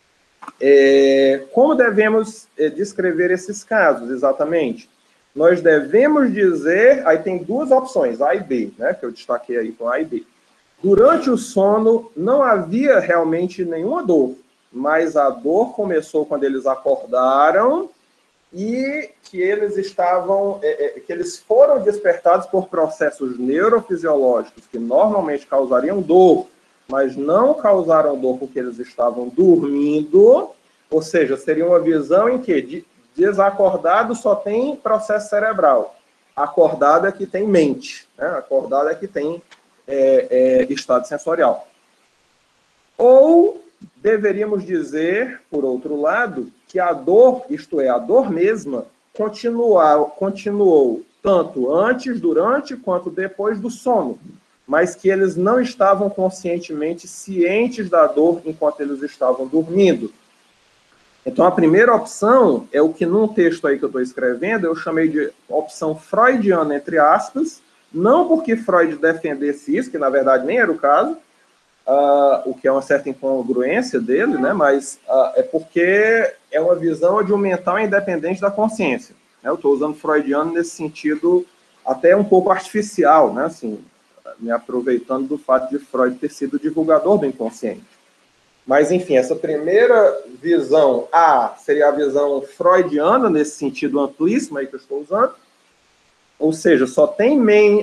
Como devemos descrever esses casos, exatamente? Nós devemos dizer, aí tem duas opções, A e B, né, que eu destaquei aí com A e B. Durante o sono, não havia realmente nenhuma dor, mas a dor começou quando eles acordaram e que eles foram despertados por processos neurofisiológicos que normalmente causariam dor, mas não causaram dor porque eles estavam dormindo, ou seja, seria uma visão em que desacordado só tem processo cerebral, acordado é que tem mente, né? Acordado é que tem estado sensorial. Ou deveríamos dizer, por outro lado, que a dor, isto é, a dor mesma, continuou tanto antes, durante, quanto depois do sono, mas que eles não estavam conscientemente cientes da dor enquanto eles estavam dormindo. Então, a primeira opção é o que num texto aí que eu estou escrevendo, eu chamei de opção freudiana, entre aspas, não porque Freud defendesse isso, que na verdade nem era o caso, o que é uma certa incongruência dele, né? Mas é porque é uma visão de um mental independente da consciência. Né? Eu estou usando freudiano nesse sentido até um pouco artificial, né? Assim, me aproveitando do fato de Freud ter sido divulgador do inconsciente. Mas, enfim, essa primeira visão, seria a visão freudiana, nesse sentido amplíssimo aí que eu estou usando, ou seja, só tem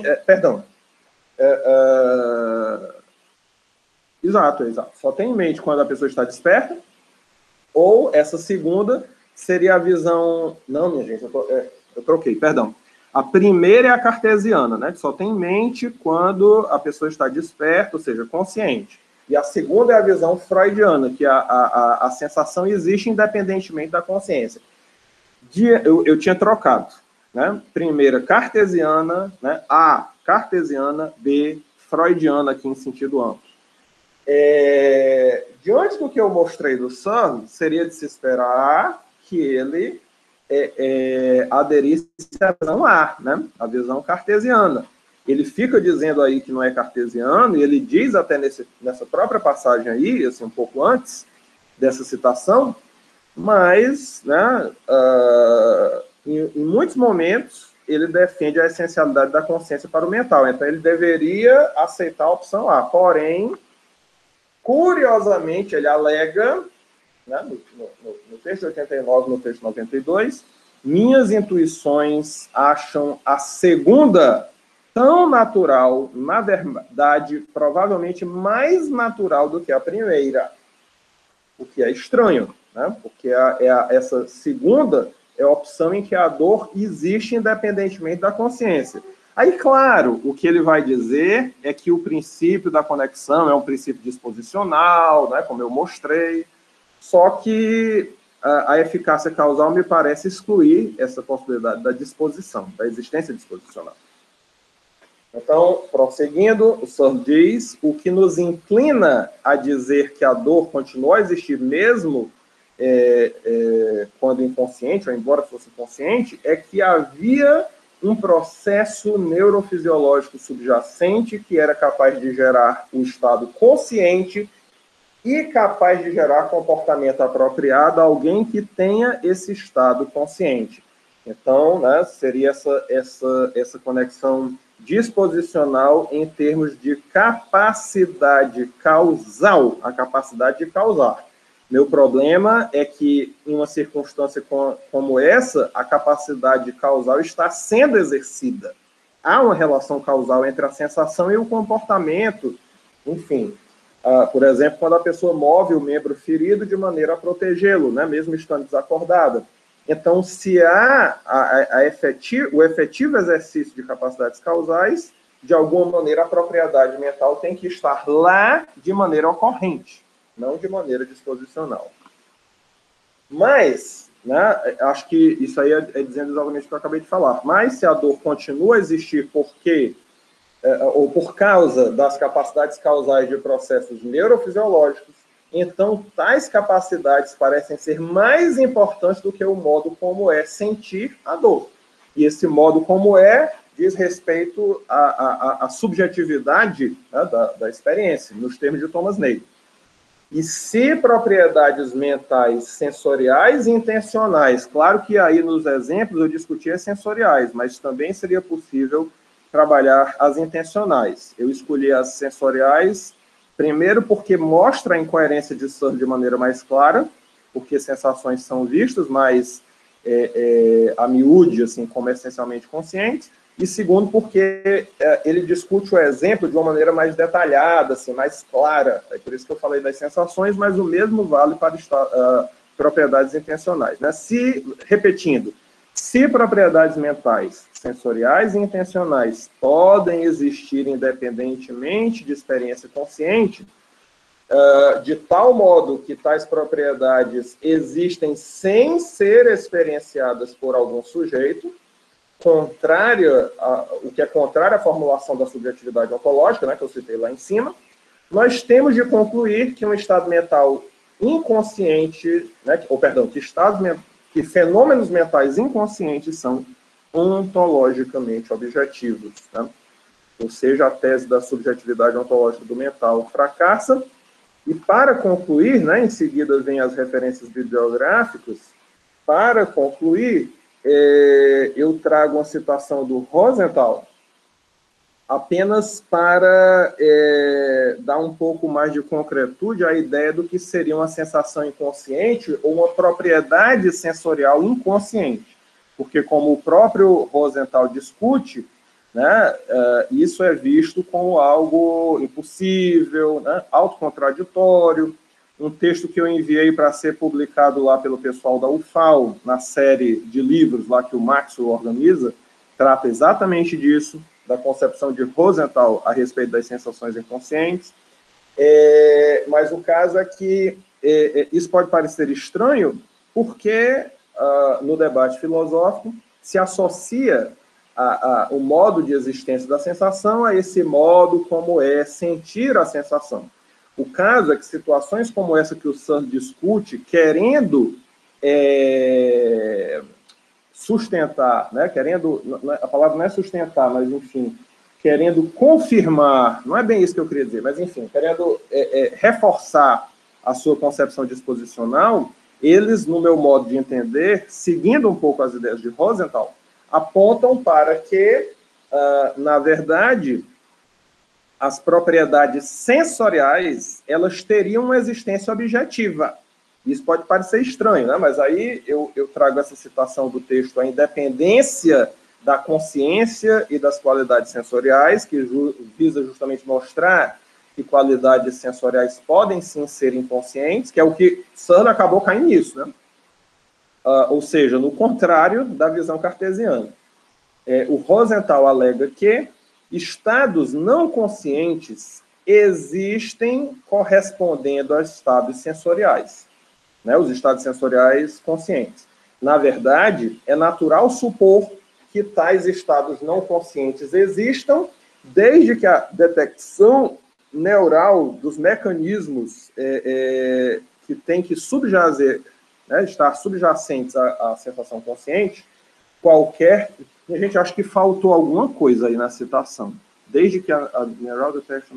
Exato. Só tem em mente quando a pessoa está desperta, ou essa segunda seria a visão... Não, minha gente, eu troquei, perdão. A primeira é a cartesiana, né, que só tem em mente quando a pessoa está desperta, ou seja, consciente. E a segunda é a visão freudiana, que a sensação existe independentemente da consciência. Eu tinha trocado, né? Primeira, cartesiana, né? A, cartesiana, B, freudiana, aqui em sentido amplo. Diante do que eu mostrei do Searle, seria de se esperar que ele aderisse à visão A, né? A visão cartesiana. Ele fica dizendo aí que não é cartesiano, e ele diz até nessa própria passagem aí, assim, um pouco antes dessa citação, mas, né, em muitos momentos, ele defende a essencialidade da consciência para o mental. Então, ele deveria aceitar a opção A. Porém, curiosamente, ele alega, né, no texto 89, no texto 92, minhas intuições acham a segunda tão natural, na verdade, provavelmente mais natural do que a primeira. O que é estranho, né? Porque essa segunda é a opção em que a dor existe independentemente da consciência. Aí, claro, o que ele vai dizer é que o princípio da conexão é um princípio disposicional, né, como eu mostrei, só que a eficácia causal me parece excluir essa possibilidade da disposição, da existência disposicional. Então, prosseguindo, o Searle diz, o que nos inclina a dizer que a dor continua a existir mesmo quando inconsciente, ou embora fosse consciente, é que havia um processo neurofisiológico subjacente que era capaz de gerar o estado consciente e capaz de gerar comportamento apropriado a alguém que tenha esse estado consciente. Então, né, seria essa conexão disposicional em termos de capacidade causal, a capacidade de causar. Meu problema é que, em uma circunstância como essa, a capacidade causal está sendo exercida. Há uma relação causal entre a sensação e o comportamento, enfim. Por exemplo, quando a pessoa move o membro ferido de maneira a protegê-lo, né, mesmo estando desacordada. Então, se há o efetivo exercício de capacidades causais, de alguma maneira a propriedade mental tem que estar lá de maneira ocorrente, não de maneira disposicional. Mas, né, acho que isso aí é dizendo exatamente o que eu acabei de falar, mas se a dor continua a existir ou por causa das capacidades causais de processos neurofisiológicos, então tais capacidades parecem ser mais importantes do que o modo como é sentir a dor. E esse modo como diz respeito à subjetividade, né, da experiência, nos termos de Thomas Nagel. E se propriedades mentais sensoriais e intencionais, claro que aí nos exemplos eu discuti as sensoriais, mas também seria possível trabalhar as intencionais. Eu escolhi as sensoriais, primeiro porque mostra a incoerência de Searle de maneira mais clara, porque sensações são vistas, mas a miúde, assim, como essencialmente conscientes, e segundo porque ele discute o exemplo de uma maneira mais detalhada, assim, mais clara. É por isso que eu falei das sensações, mas o mesmo vale para propriedades intencionais, né? Repetindo, se propriedades mentais, sensoriais e intencionais podem existir independentemente de experiência consciente, de tal modo que tais propriedades existem sem ser experienciadas por algum sujeito, o que é contrário à formulação da subjetividade ontológica, né, que eu citei lá em cima, nós temos de concluir que um estado mental inconsciente, né, que fenômenos mentais inconscientes são ontologicamente objetivos, né? Ou seja, a tese da subjetividade ontológica do mental fracassa. E para concluir, né, em seguida vem as referências bibliográficas, para concluir, eu trago uma citação do Rosenthal, apenas para dar um pouco mais de concretude à ideia do que seria uma sensação inconsciente ou uma propriedade sensorial inconsciente. Porque, como o próprio Rosenthal discute, né, isso é visto como algo impossível, né, autocontraditório. Um texto que eu enviei para ser publicado lá pelo pessoal da UFAL, na série de livros lá que o Maxwell organiza, trata exatamente disso, da concepção de Rosenthal a respeito das sensações inconscientes. Mas o caso é que isso pode parecer estranho, porque no debate filosófico se associa o modo de existência da sensação a esse modo como é sentir a sensação. O caso é que situações como essa que o Searle discute, querendo sustentar, né, querendo, a palavra não é sustentar, mas enfim, querendo confirmar, não é bem isso que eu queria dizer, mas enfim, querendo reforçar a sua concepção disposicional, eles, no meu modo de entender, seguindo um pouco as ideias de Rosenthal, apontam para que, na verdade, as propriedades sensoriais, elas teriam uma existência objetiva. Isso pode parecer estranho, né? Mas aí eu trago essa citação do texto, a independência da consciência e das qualidades sensoriais, que visa justamente mostrar que qualidades sensoriais podem sim ser inconscientes, que é o que Searle acabou caindo nisso, né? Ou seja, no contrário da visão cartesiana. O Rosenthal alega que estados não conscientes existem correspondendo a estados sensoriais, né? Os estados sensoriais conscientes. Na verdade, é natural supor que tais estados não conscientes existam, desde que a detecção neural dos mecanismos que tem que subjazer, né, estar subjacentes à sensação consciente, qualquer... A gente acha que faltou alguma coisa aí na citação. Desde que a neural detection...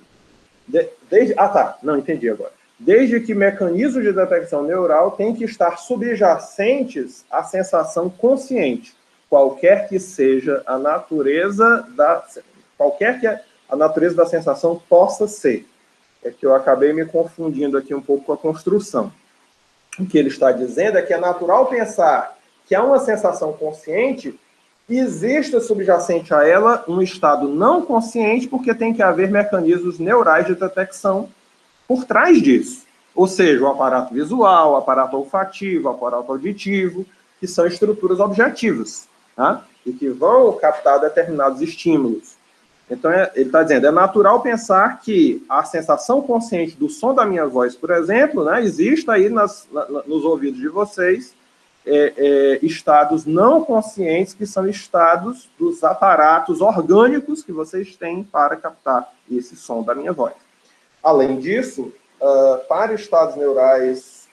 Não, entendi agora. Desde que mecanismos de detecção neural têm que estar subjacentes à sensação consciente, qualquer que seja a natureza a natureza da sensação possa ser. É que eu acabei me confundindo aqui um pouco com a construção. O que ele está dizendo é que é natural pensar que há uma sensação consciente, existe subjacente a ela um estado não consciente, porque tem que haver mecanismos neurais de detecção por trás disso. Ou seja, o aparato visual, o aparato olfativo, o aparato auditivo, que são estruturas objetivas, tá? E que vão captar determinados estímulos. Então, ele está dizendo, é natural pensar que a sensação consciente do som da minha voz, por exemplo, né, existe aí nos ouvidos de vocês estados não conscientes, que são estados dos aparatos orgânicos que vocês têm para captar esse som da minha voz. Além disso, para estados neurais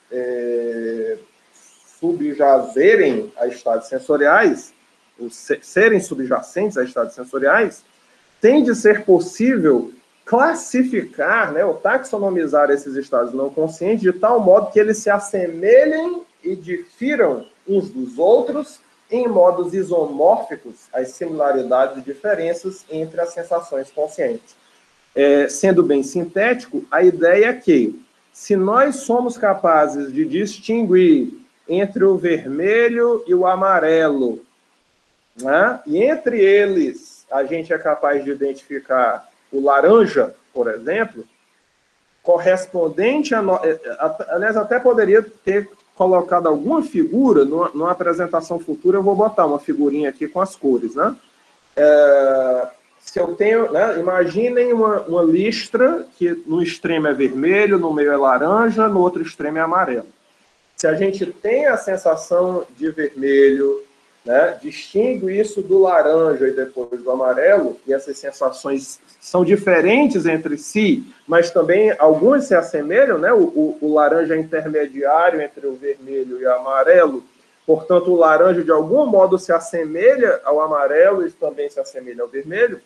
subjazerem a estados sensoriais, ou serem subjacentes a estados sensoriais, tem de ser possível classificar, né, ou taxonomizar esses estados não conscientes de tal modo que eles se assemelhem e difiram uns dos outros em modos isomórficos às similaridades e diferenças entre as sensações conscientes. Sendo bem sintético, a ideia é que, se nós somos capazes de distinguir entre o vermelho e o amarelo, né, e entre eles a gente é capaz de identificar o laranja, por exemplo, correspondente a... Aliás, até poderia ter colocado alguma figura, numa apresentação futura eu vou botar uma figurinha aqui com as cores, né? Se eu tenho, né, imaginem uma listra que no extremo é vermelho, no meio é laranja, no outro extremo é amarelo. Se a gente tem a sensação de vermelho, né, distingue isso do laranja e depois do amarelo, e essas sensações são diferentes entre si, mas também algumas se assemelham, né? O laranja é intermediário entre o vermelho e o amarelo, portanto, o laranja, de algum modo, se assemelha ao amarelo e também se assemelha ao vermelho.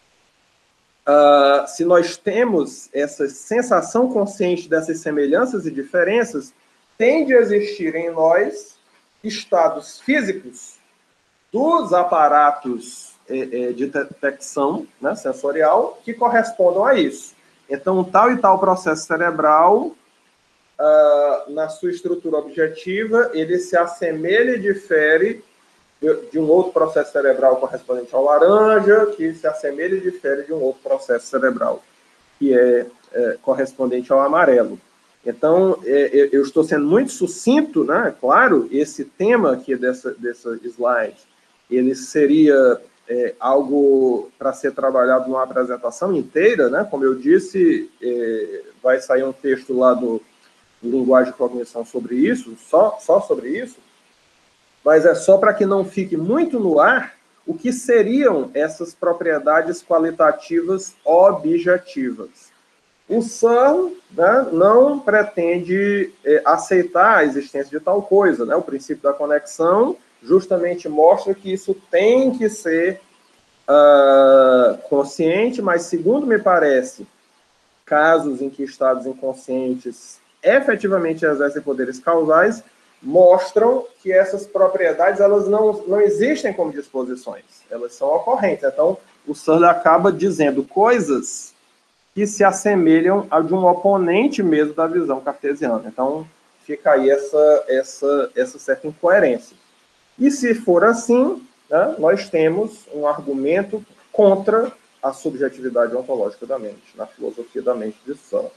Se nós temos essa sensação consciente dessas semelhanças e diferenças, tem de existir em nós estados físicos dos aparatos de detecção, né, sensorial, que correspondam a isso. Então, tal e tal processo cerebral, na sua estrutura objetiva, ele se assemelha e difere de um outro processo cerebral correspondente ao laranja, que se assemelha e difere de um outro processo cerebral, que é correspondente ao amarelo. Então, eu estou sendo muito sucinto, né? Claro, esse tema aqui dessa slide, ele seria algo para ser trabalhado numa apresentação inteira, né? Como eu disse, vai sair um texto lá do Linguagem e Cognição sobre isso, só sobre isso, mas é só para que não fique muito no ar o que seriam essas propriedades qualitativas objetivas. O Searle, né, não pretende aceitar a existência de tal coisa, né? O princípio da conexão justamente mostra que isso tem que ser consciente, mas, segundo me parece, casos em que estados inconscientes efetivamente exercem poderes causais mostram que essas propriedades elas não existem como disposições, elas são ocorrentes. Então, o Searle acaba dizendo coisas que se assemelham a de um oponente mesmo da visão cartesiana. Então, fica aí essa certa incoerência. E se for assim, né, nós temos um argumento contra a subjetividade ontológica da mente, na filosofia da mente de Searle.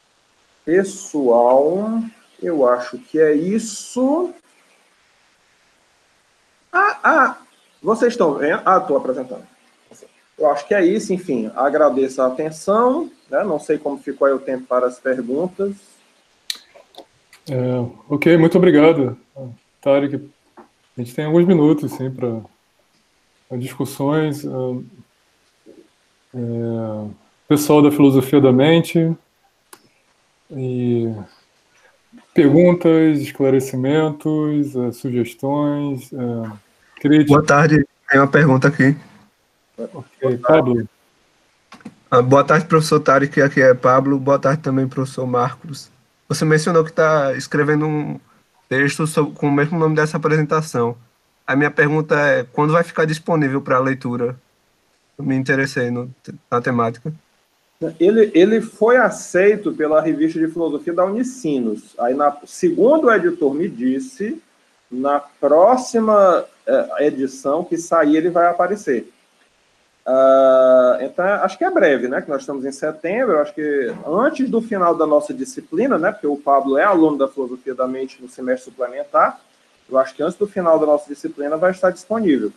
Pessoal, eu acho que é isso. Vocês estão vendo? Estou apresentando. Eu acho que é isso, enfim. Agradeço a atenção, né? Não sei como ficou aí o tempo para as perguntas. Ok, muito obrigado, Tarek. A gente tem alguns minutos, sim, para discussões. Pessoal da filosofia da mente, e perguntas, esclarecimentos, sugestões, críticas. Boa tarde, tem uma pergunta aqui. Ok, Pablo. Boa tarde, professor Tarek, aqui é Pablo. Boa tarde também, professor Marcos. Você mencionou que está escrevendo um texto com o mesmo nome dessa apresentação. A minha pergunta é, quando vai ficar disponível para leitura? Eu me interessei na temática. Ele foi aceito pela revista de filosofia da Unicinos. Aí, segundo o editor me disse, na próxima edição que sair, ele vai aparecer. Então, acho que é breve, né? Que nós estamos em setembro, acho que antes do final da nossa disciplina, né? Porque o Pablo é aluno da filosofia da mente no semestre suplementar, eu acho que antes do final da nossa disciplina vai estar disponível.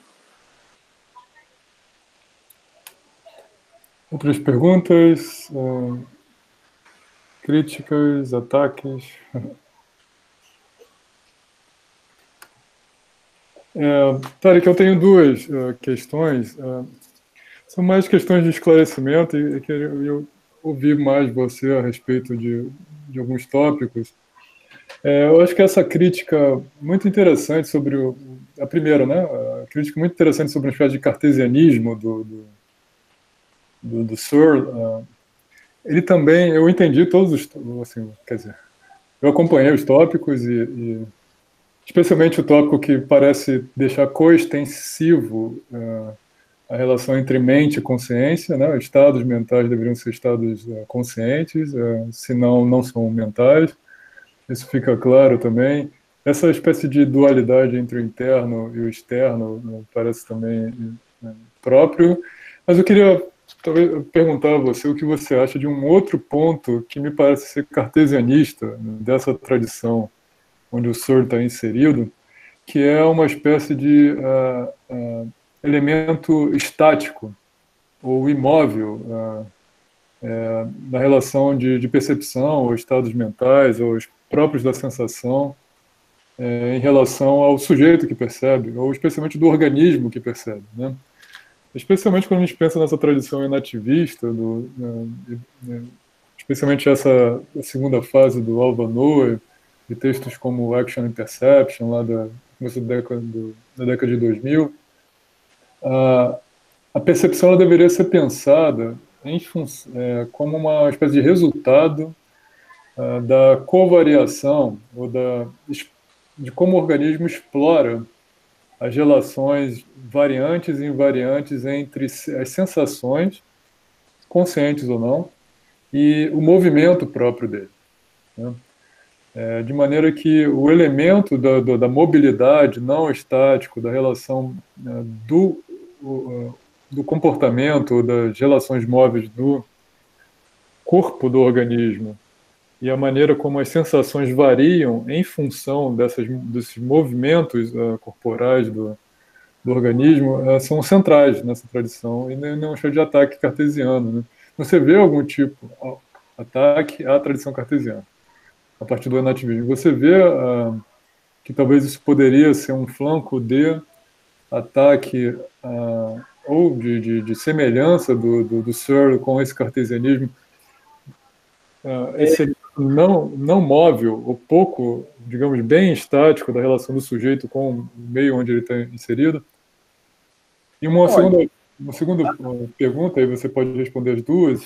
Outras perguntas, críticas, ataques? Tarek, eu tenho duas questões. São mais questões de esclarecimento e que eu ouvi mais você a respeito de alguns tópicos. Eu acho que essa crítica muito interessante sobre a primeira, né? A crítica muito interessante sobre uma espécie de cartesianismo do Searle. Ele também, eu entendi todos os, assim, quer dizer, eu acompanhei os tópicos e especialmente o tópico que parece deixar coextensivo a relação entre mente e consciência, né? Estados mentais deveriam ser estados conscientes, senão não são mentais. Isso fica claro também. Essa espécie de dualidade entre o interno e o externo parece também próprio. Mas eu queria talvez perguntar a você o que você acha de um outro ponto que me parece ser cartesianista, dessa tradição onde o Searle está inserido, que é uma espécie de elemento estático ou imóvel na relação de percepção, ou estados mentais, ou os próprios da sensação, em relação ao sujeito que percebe, ou especialmente do organismo que percebe, né? Especialmente quando a gente pensa nessa tradição inativista, especialmente essa segunda fase do Alva Noe, de textos como Action and Perception, lá da década de 2000, a percepção ela deveria ser pensada como uma espécie de resultado da covariação, ou de como o organismo explora as relações variantes e invariantes entre as sensações, conscientes ou não, e o movimento próprio dele, né? De maneira que o elemento da mobilidade não estático, da relação do comportamento, ou das relações móveis do corpo do organismo, e a maneira como as sensações variam em função desses movimentos corporais do organismo são centrais nessa tradição, e não é de ataque cartesiano. Né? Você vê algum tipo de ataque à tradição cartesiana, a partir do nativismo. Você vê que talvez isso poderia ser um flanco de ataque ou de semelhança do Searle com esse cartesianismo, esse não móvel, ou pouco, digamos, bem estático da relação do sujeito com o meio onde ele está inserido. E uma segunda pergunta, aí você pode responder as duas.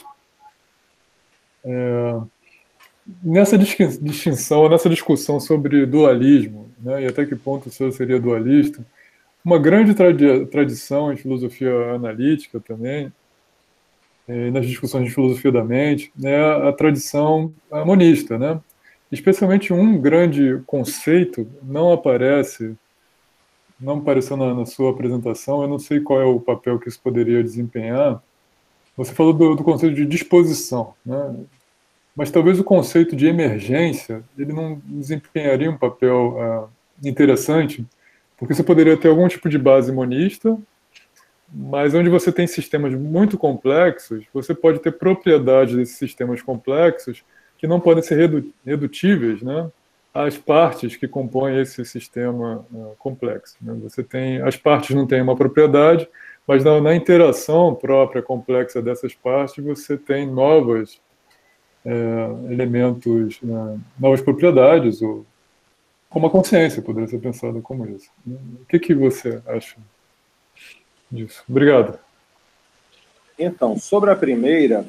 Nessa distinção, nessa discussão sobre dualismo, né, e até que ponto o Searle seria dualista, uma grande tradição em filosofia analítica também, nas discussões de filosofia da mente, é a tradição monista, né? Especialmente um grande conceito não apareceu na sua apresentação, eu não sei qual é o papel que isso poderia desempenhar. Você falou do conceito de disposição, né? Mas talvez o conceito de emergência ele não desempenharia um papel interessante, porque você poderia ter algum tipo de base monista, mas onde você tem sistemas muito complexos, você pode ter propriedades desses sistemas complexos que não podem ser redutíveis, né, às partes que compõem esse sistema complexo. Né? As partes não têm uma propriedade, mas na interação própria complexa dessas partes, você tem novos elementos, novas propriedades, ou como a consciência poderia ser pensada como isso. O que você acha disso? Obrigado. Então, sobre a primeira,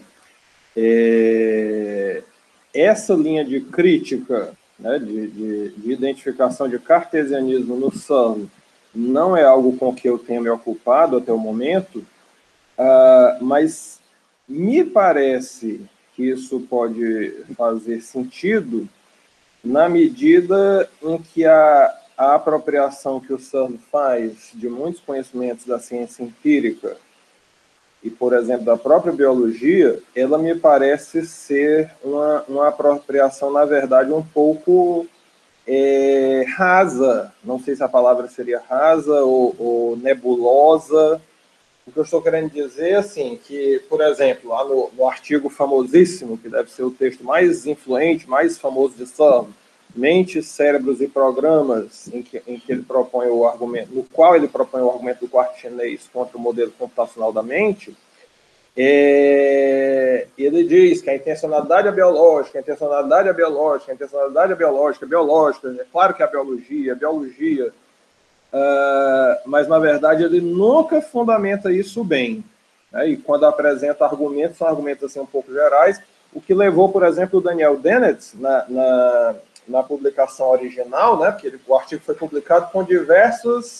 essa linha de crítica, né, de identificação de cartesianismo no Searle não é algo com que eu tenha me ocupado até o momento, mas me parece que isso pode fazer sentido na medida em que a apropriação que o Searle faz de muitos conhecimentos da ciência empírica e, por exemplo, da própria biologia, ela me parece ser uma apropriação, na verdade, um pouco rasa. Não sei se a palavra seria rasa ou nebulosa. O que eu estou querendo dizer, assim, que, por exemplo, lá no artigo famosíssimo, que deve ser o texto mais influente, mais famoso de Searle, Mentes, Cérebros e Programas, em que ele propõe o argumento, no qual ele propõe o argumento do quarto chinês contra o modelo computacional da mente, ele diz que a intencionalidade é biológica, a intencionalidade é biológica, a intencionalidade é biológica, é claro que é a biologia, mas, na verdade, ele nunca fundamenta isso bem. Né? E quando apresenta argumentos, são argumentos assim, um pouco gerais, o que levou, por exemplo, o Daniel Dennett, na publicação original, né? Porque o artigo foi publicado com diversas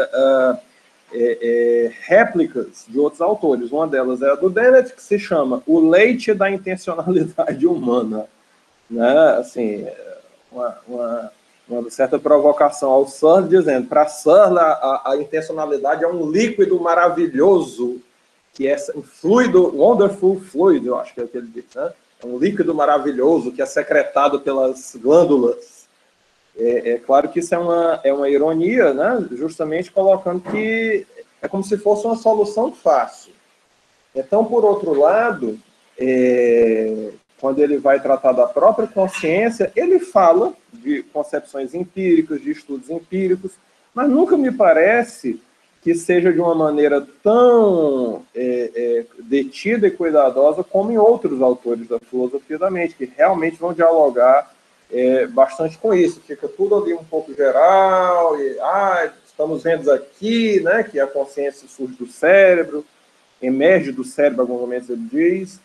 réplicas de outros autores. Uma delas é a do Dennett, que se chama O Leite da Intencionalidade Humana. Né? Assim, uma certa provocação ao Searle, dizendo, para Searle, a intencionalidade é um líquido maravilhoso, que é um fluido, wonderful fluid, eu acho que é o que ele diz, né? É um líquido maravilhoso que é secretado pelas glândulas. É claro que isso é uma ironia, né? Justamente colocando que é como se fosse uma solução fácil. Então, por outro lado, quando ele vai tratar da própria consciência, ele fala de concepções empíricas, de estudos empíricos, mas nunca me parece que seja de uma maneira tão detida e cuidadosa como em outros autores da filosofia da mente, que realmente vão dialogar bastante com isso. Fica tudo ali um pouco geral, e estamos vendo aqui, né, que a consciência surge do cérebro, emerge do cérebro, em alguns momentos ele diz.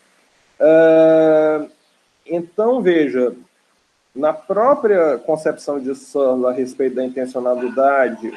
Então, veja, na própria concepção de Searle a respeito da intencionalidade,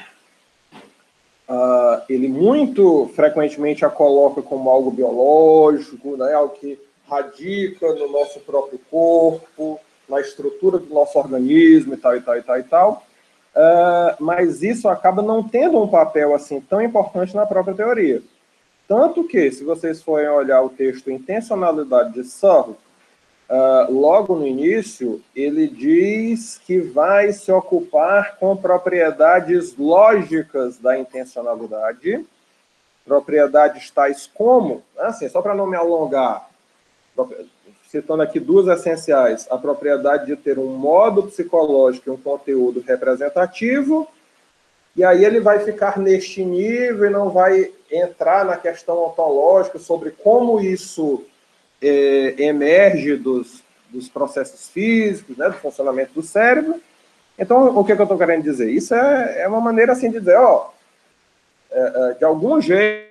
ele muito frequentemente a coloca como algo biológico, né, algo que radica no nosso próprio corpo, na estrutura do nosso organismo e tal. Mas isso acaba não tendo um papel assim tão importante na própria teoria. Tanto que, se vocês forem olhar o texto Intencionalidade de Searle, logo no início, ele diz que vai se ocupar com propriedades lógicas da intencionalidade, propriedades tais como, assim, só para não me alongar, citando aqui duas essenciais, a propriedade de ter um modo psicológico e um conteúdo representativo, e aí ele vai ficar neste nível e não vai entrar na questão ontológica sobre como isso emerge dos processos físicos, né, do funcionamento do cérebro. Então, o que eu estou querendo dizer? Isso é uma maneira assim de dizer, de algum jeito,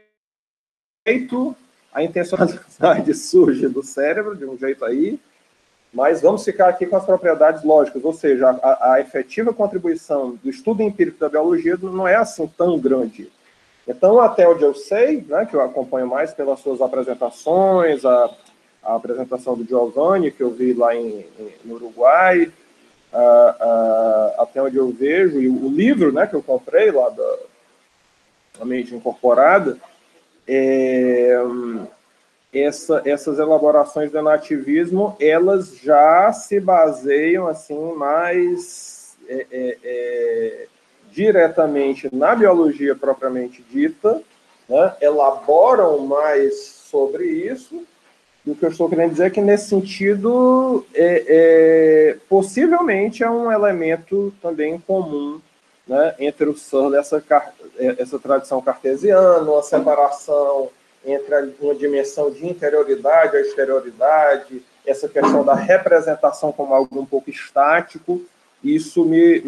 a intencionalidade surge do cérebro, de um jeito aí, mas vamos ficar aqui com as propriedades lógicas, ou seja, a efetiva contribuição do estudo empírico da biologia não é assim tão grande. Então, até onde eu sei, né, que eu acompanho mais pelas suas apresentações, a apresentação do Giovanni, que eu vi lá no Uruguai, até onde eu vejo, e o livro, né, que eu comprei lá da Mente Incorporada, essas elaborações do nativismo, elas já se baseiam assim mais diretamente na biologia propriamente dita, né? Elaboram mais sobre isso, e o que eu estou querendo dizer é que, nesse sentido, possivelmente é um elemento também comum, né, entre o Searle e essa tradição cartesiana, uma separação entre uma dimensão de interioridade e exterioridade, essa questão da representação como algo um pouco estático, isso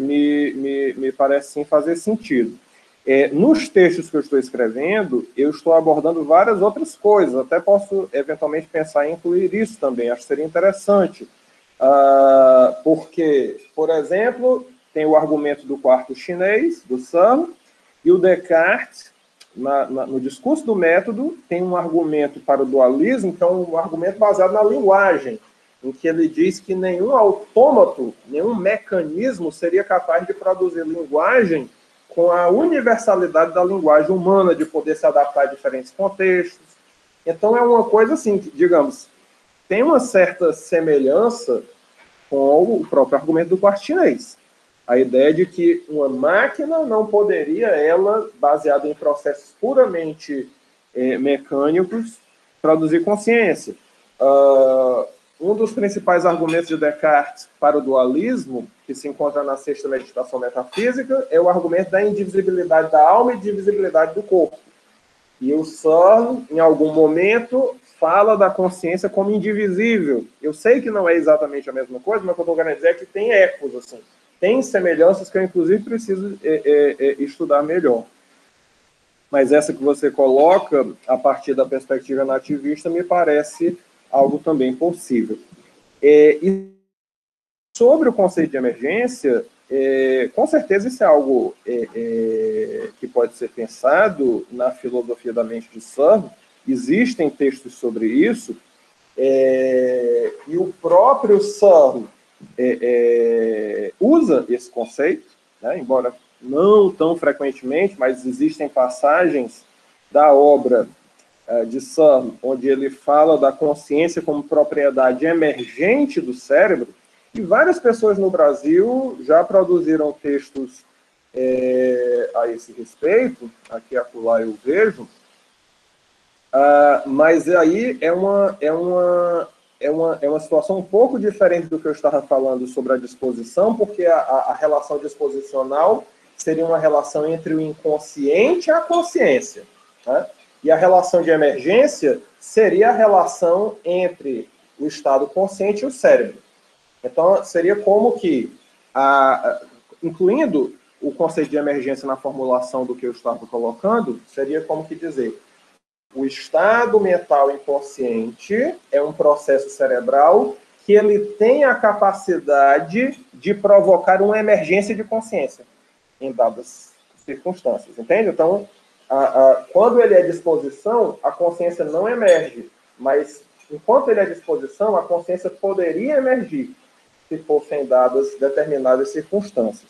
me parece sim fazer sentido. Nos textos que eu estou escrevendo, eu estou abordando várias outras coisas, até posso eventualmente pensar em incluir isso também, acho que seria interessante, porque, por exemplo, tem o argumento do quarto chinês, do Searle, e o Descartes, no discurso do método, tem um argumento para o dualismo, que é um argumento baseado na linguagem, em que ele diz que nenhum autômato, nenhum mecanismo seria capaz de produzir linguagem com a universalidade da linguagem humana, de poder se adaptar a diferentes contextos. Então, é uma coisa assim, que, digamos, tem uma certa semelhança com o próprio argumento do quarto chinês. A ideia de que uma máquina não poderia, ela, baseada em processos puramente mecânicos, produzir consciência. Um dos principais argumentos de Descartes para o dualismo, que se encontra na sexta meditação metafísica, é o argumento da indivisibilidade da alma e divisibilidade do corpo. E o Searle, em algum momento, fala da consciência como indivisível. Eu sei que não é exatamente a mesma coisa, mas o que eu estou querendo dizer é que tem ecos, assim. Tem semelhanças que eu, inclusive, preciso estudar melhor. Mas essa que você coloca, a partir da perspectiva nativista, me parece algo também possível. E sobre o conceito de emergência, com certeza isso é algo que pode ser pensado na filosofia da mente de Searle. Existem textos sobre isso, e o próprio Searle usa esse conceito, né, embora não tão frequentemente, mas existem passagens da obra de Searle, onde ele fala da consciência como propriedade emergente do cérebro, e várias pessoas no Brasil já produziram textos a esse respeito, aqui acolá eu vejo, mas aí é uma situação um pouco diferente do que eu estava falando sobre a disposição, porque a relação disposicional seria uma relação entre o inconsciente e a consciência, né? E a relação de emergência seria a relação entre o estado consciente e o cérebro. Então, seria como que, incluindo o conceito de emergência na formulação do que eu estava colocando, seria como que dizer, o estado mental inconsciente é um processo cerebral que ele tem a capacidade de provocar uma emergência de consciência em dadas circunstâncias, entende? Então, quando ele é disposição, a consciência não emerge, mas enquanto ele é disposição, a consciência poderia emergir se fossem dadas determinadas circunstâncias.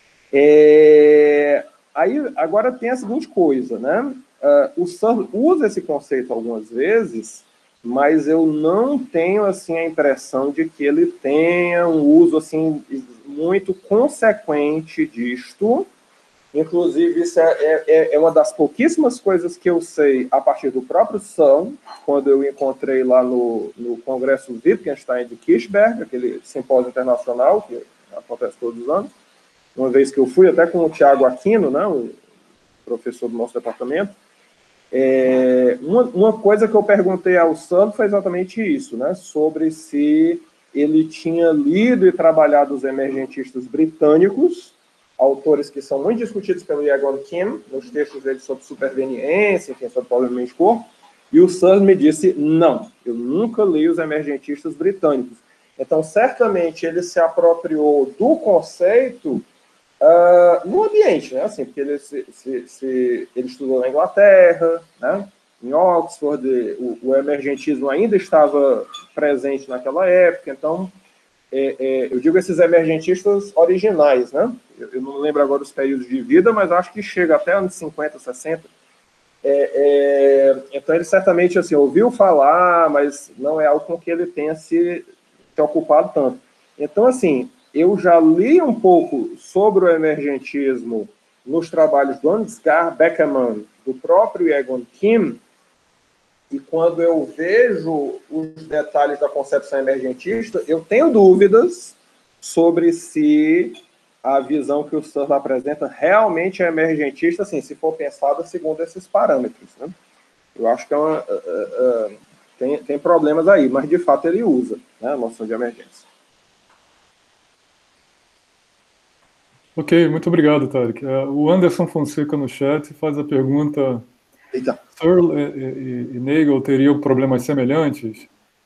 Aí, agora tem a seguinte coisa, né? O Searle usa esse conceito algumas vezes mas eu não tenho assim a impressão de que ele tenha um uso assim muito consequente disto. Inclusive, isso é uma das pouquíssimas coisas que eu sei a partir do próprio Sam, quando eu encontrei lá no Congresso Wittgenstein de Kirchberg, aquele simpósio internacional que acontece todos os anos, uma vez que eu fui até com o Tiago Aquino, né, o professor do nosso departamento. Uma coisa que eu perguntei ao Sam foi exatamente isso, né, sobre se ele tinha lido e trabalhado os emergentistas britânicos, autores que são muito discutidos pelo Egon Kim, nos textos dele sobre superveniência, enfim, sobre problema de corpo, e o Sam me disse, não, eu nunca li os emergentistas britânicos. Então, certamente, ele se apropriou do conceito no ambiente, né? Assim, porque ele estudou na Inglaterra, né? Em Oxford, o emergentismo ainda estava presente naquela época, então, eu digo esses emergentistas originais, né? Eu não lembro agora os períodos de vida, mas acho que chega até anos 50, 60. Então, ele certamente assim, ouviu falar, mas não é algo com que ele tenha se ocupado tanto. Então, assim, eu já li um pouco sobre o emergentismo nos trabalhos do Ansgar Beckermann, do próprio Egon Kim, e quando eu vejo os detalhes da concepção emergentista, eu tenho dúvidas sobre se a visão que o Searle apresenta realmente é emergentista, assim, se for pensada segundo esses parâmetros, né? Eu acho que tem problemas aí, mas de fato ele usa, né, a noção de emergência. Ok, muito obrigado, Tarek. O Anderson Fonseca no chat faz a pergunta: Searle e Nagel teriam problemas semelhantes?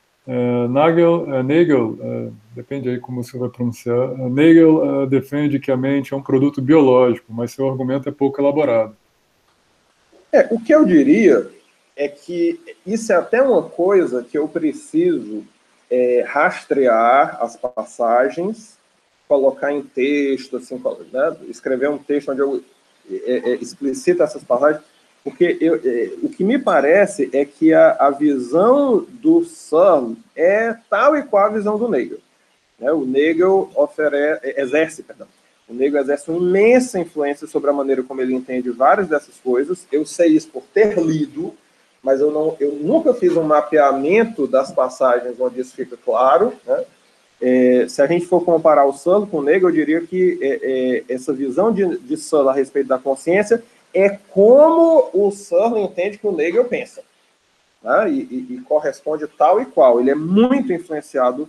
Nagel, depende aí como você vai pronunciar, Nagel defende que a mente é um produto biológico, mas seu argumento é pouco elaborado. O que eu diria é que isso é até uma coisa que eu preciso rastrear as passagens, colocar em texto, assim, né, escrever um texto onde eu explicito essas passagens, porque o que me parece é que a visão do Searle é tal e qual a visão do Nagel. Né? O Nagel exerce uma imensa influência sobre a maneira como ele entende várias dessas coisas. Eu sei isso por ter lido, mas eu nunca fiz um mapeamento das passagens onde isso fica claro, né? Se a gente for comparar o Searle com o Nagel, eu diria que essa visão de Searle a respeito da consciência é como o Searle entende que o Nagel pensa, né? E corresponde tal e qual. Ele é muito influenciado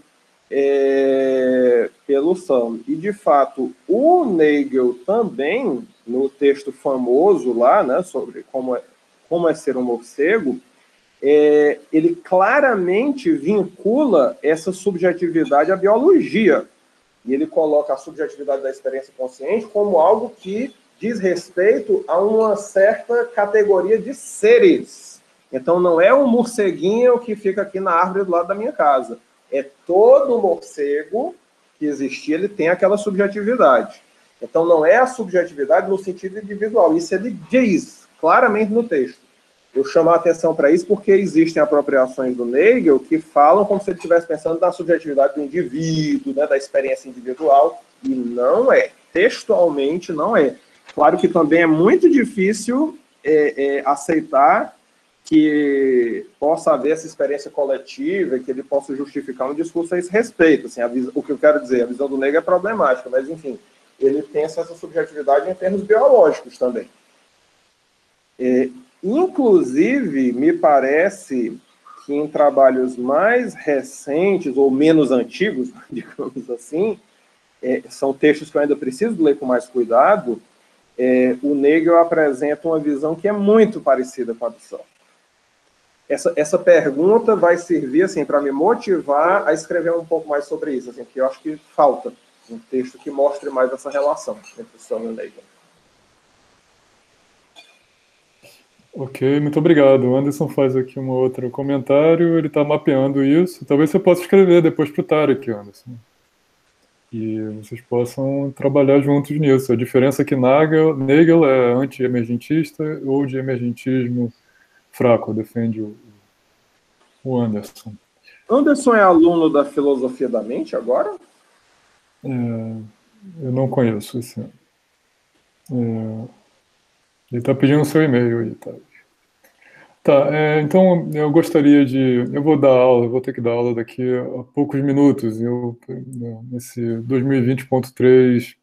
pelo Searle. E, de fato, o Nagel também, no texto famoso lá, né, sobre como é ser um morcego, ele claramente vincula essa subjetividade à biologia. E ele coloca a subjetividade da experiência consciente como algo que diz respeito a uma certa categoria de seres. Então, não é um morceguinho que fica aqui na árvore do lado da minha casa. É todo morcego que existia, ele tem aquela subjetividade. Então, não é a subjetividade no sentido individual. Isso ele diz claramente no texto. Eu chamo a atenção para isso porque existem apropriações do Nagel que falam como se ele estivesse pensando na subjetividade do indivíduo, né, da experiência individual, e não é. Textualmente, não é. Claro que também é muito difícil aceitar que possa haver essa experiência coletiva, que ele possa justificar um discurso a esse respeito. Assim, o que eu quero dizer, a visão do Nagel é problemática, mas, enfim, ele pensa essa subjetividade em termos biológicos também. Inclusive, me parece que em trabalhos mais recentes, ou menos antigos, digamos assim, são textos que eu ainda preciso ler com mais cuidado, o Nagel apresenta uma visão que é muito parecida com a do Searle. Essa pergunta vai servir assim, para me motivar a escrever um pouco mais sobre isso, assim, que eu acho que falta um texto que mostre mais essa relação entre o Searle e o Nagel. Ok, muito obrigado. O Anderson faz aqui um outro comentário, ele está mapeando isso. Talvez você possa escrever depois para o Tarek, Anderson. E vocês possam trabalhar juntos nisso. A diferença é que Nagel é anti-emergentista ou de emergentismo fraco, defende o Anderson. Anderson é aluno da Filosofia da Mente agora? Eu não conheço esse. Ele está pedindo o seu e-mail aí, tá? Tá, então eu gostaria de... Eu vou dar aula, eu vou ter que dar aula daqui a poucos minutos. Nesse 2020.3,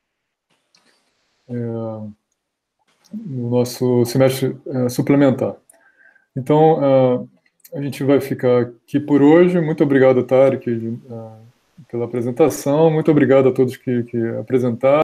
no nosso semestre suplementar. Então, a gente vai ficar aqui por hoje. Muito obrigado, Tarek, pela apresentação. Muito obrigado a todos que apresentaram.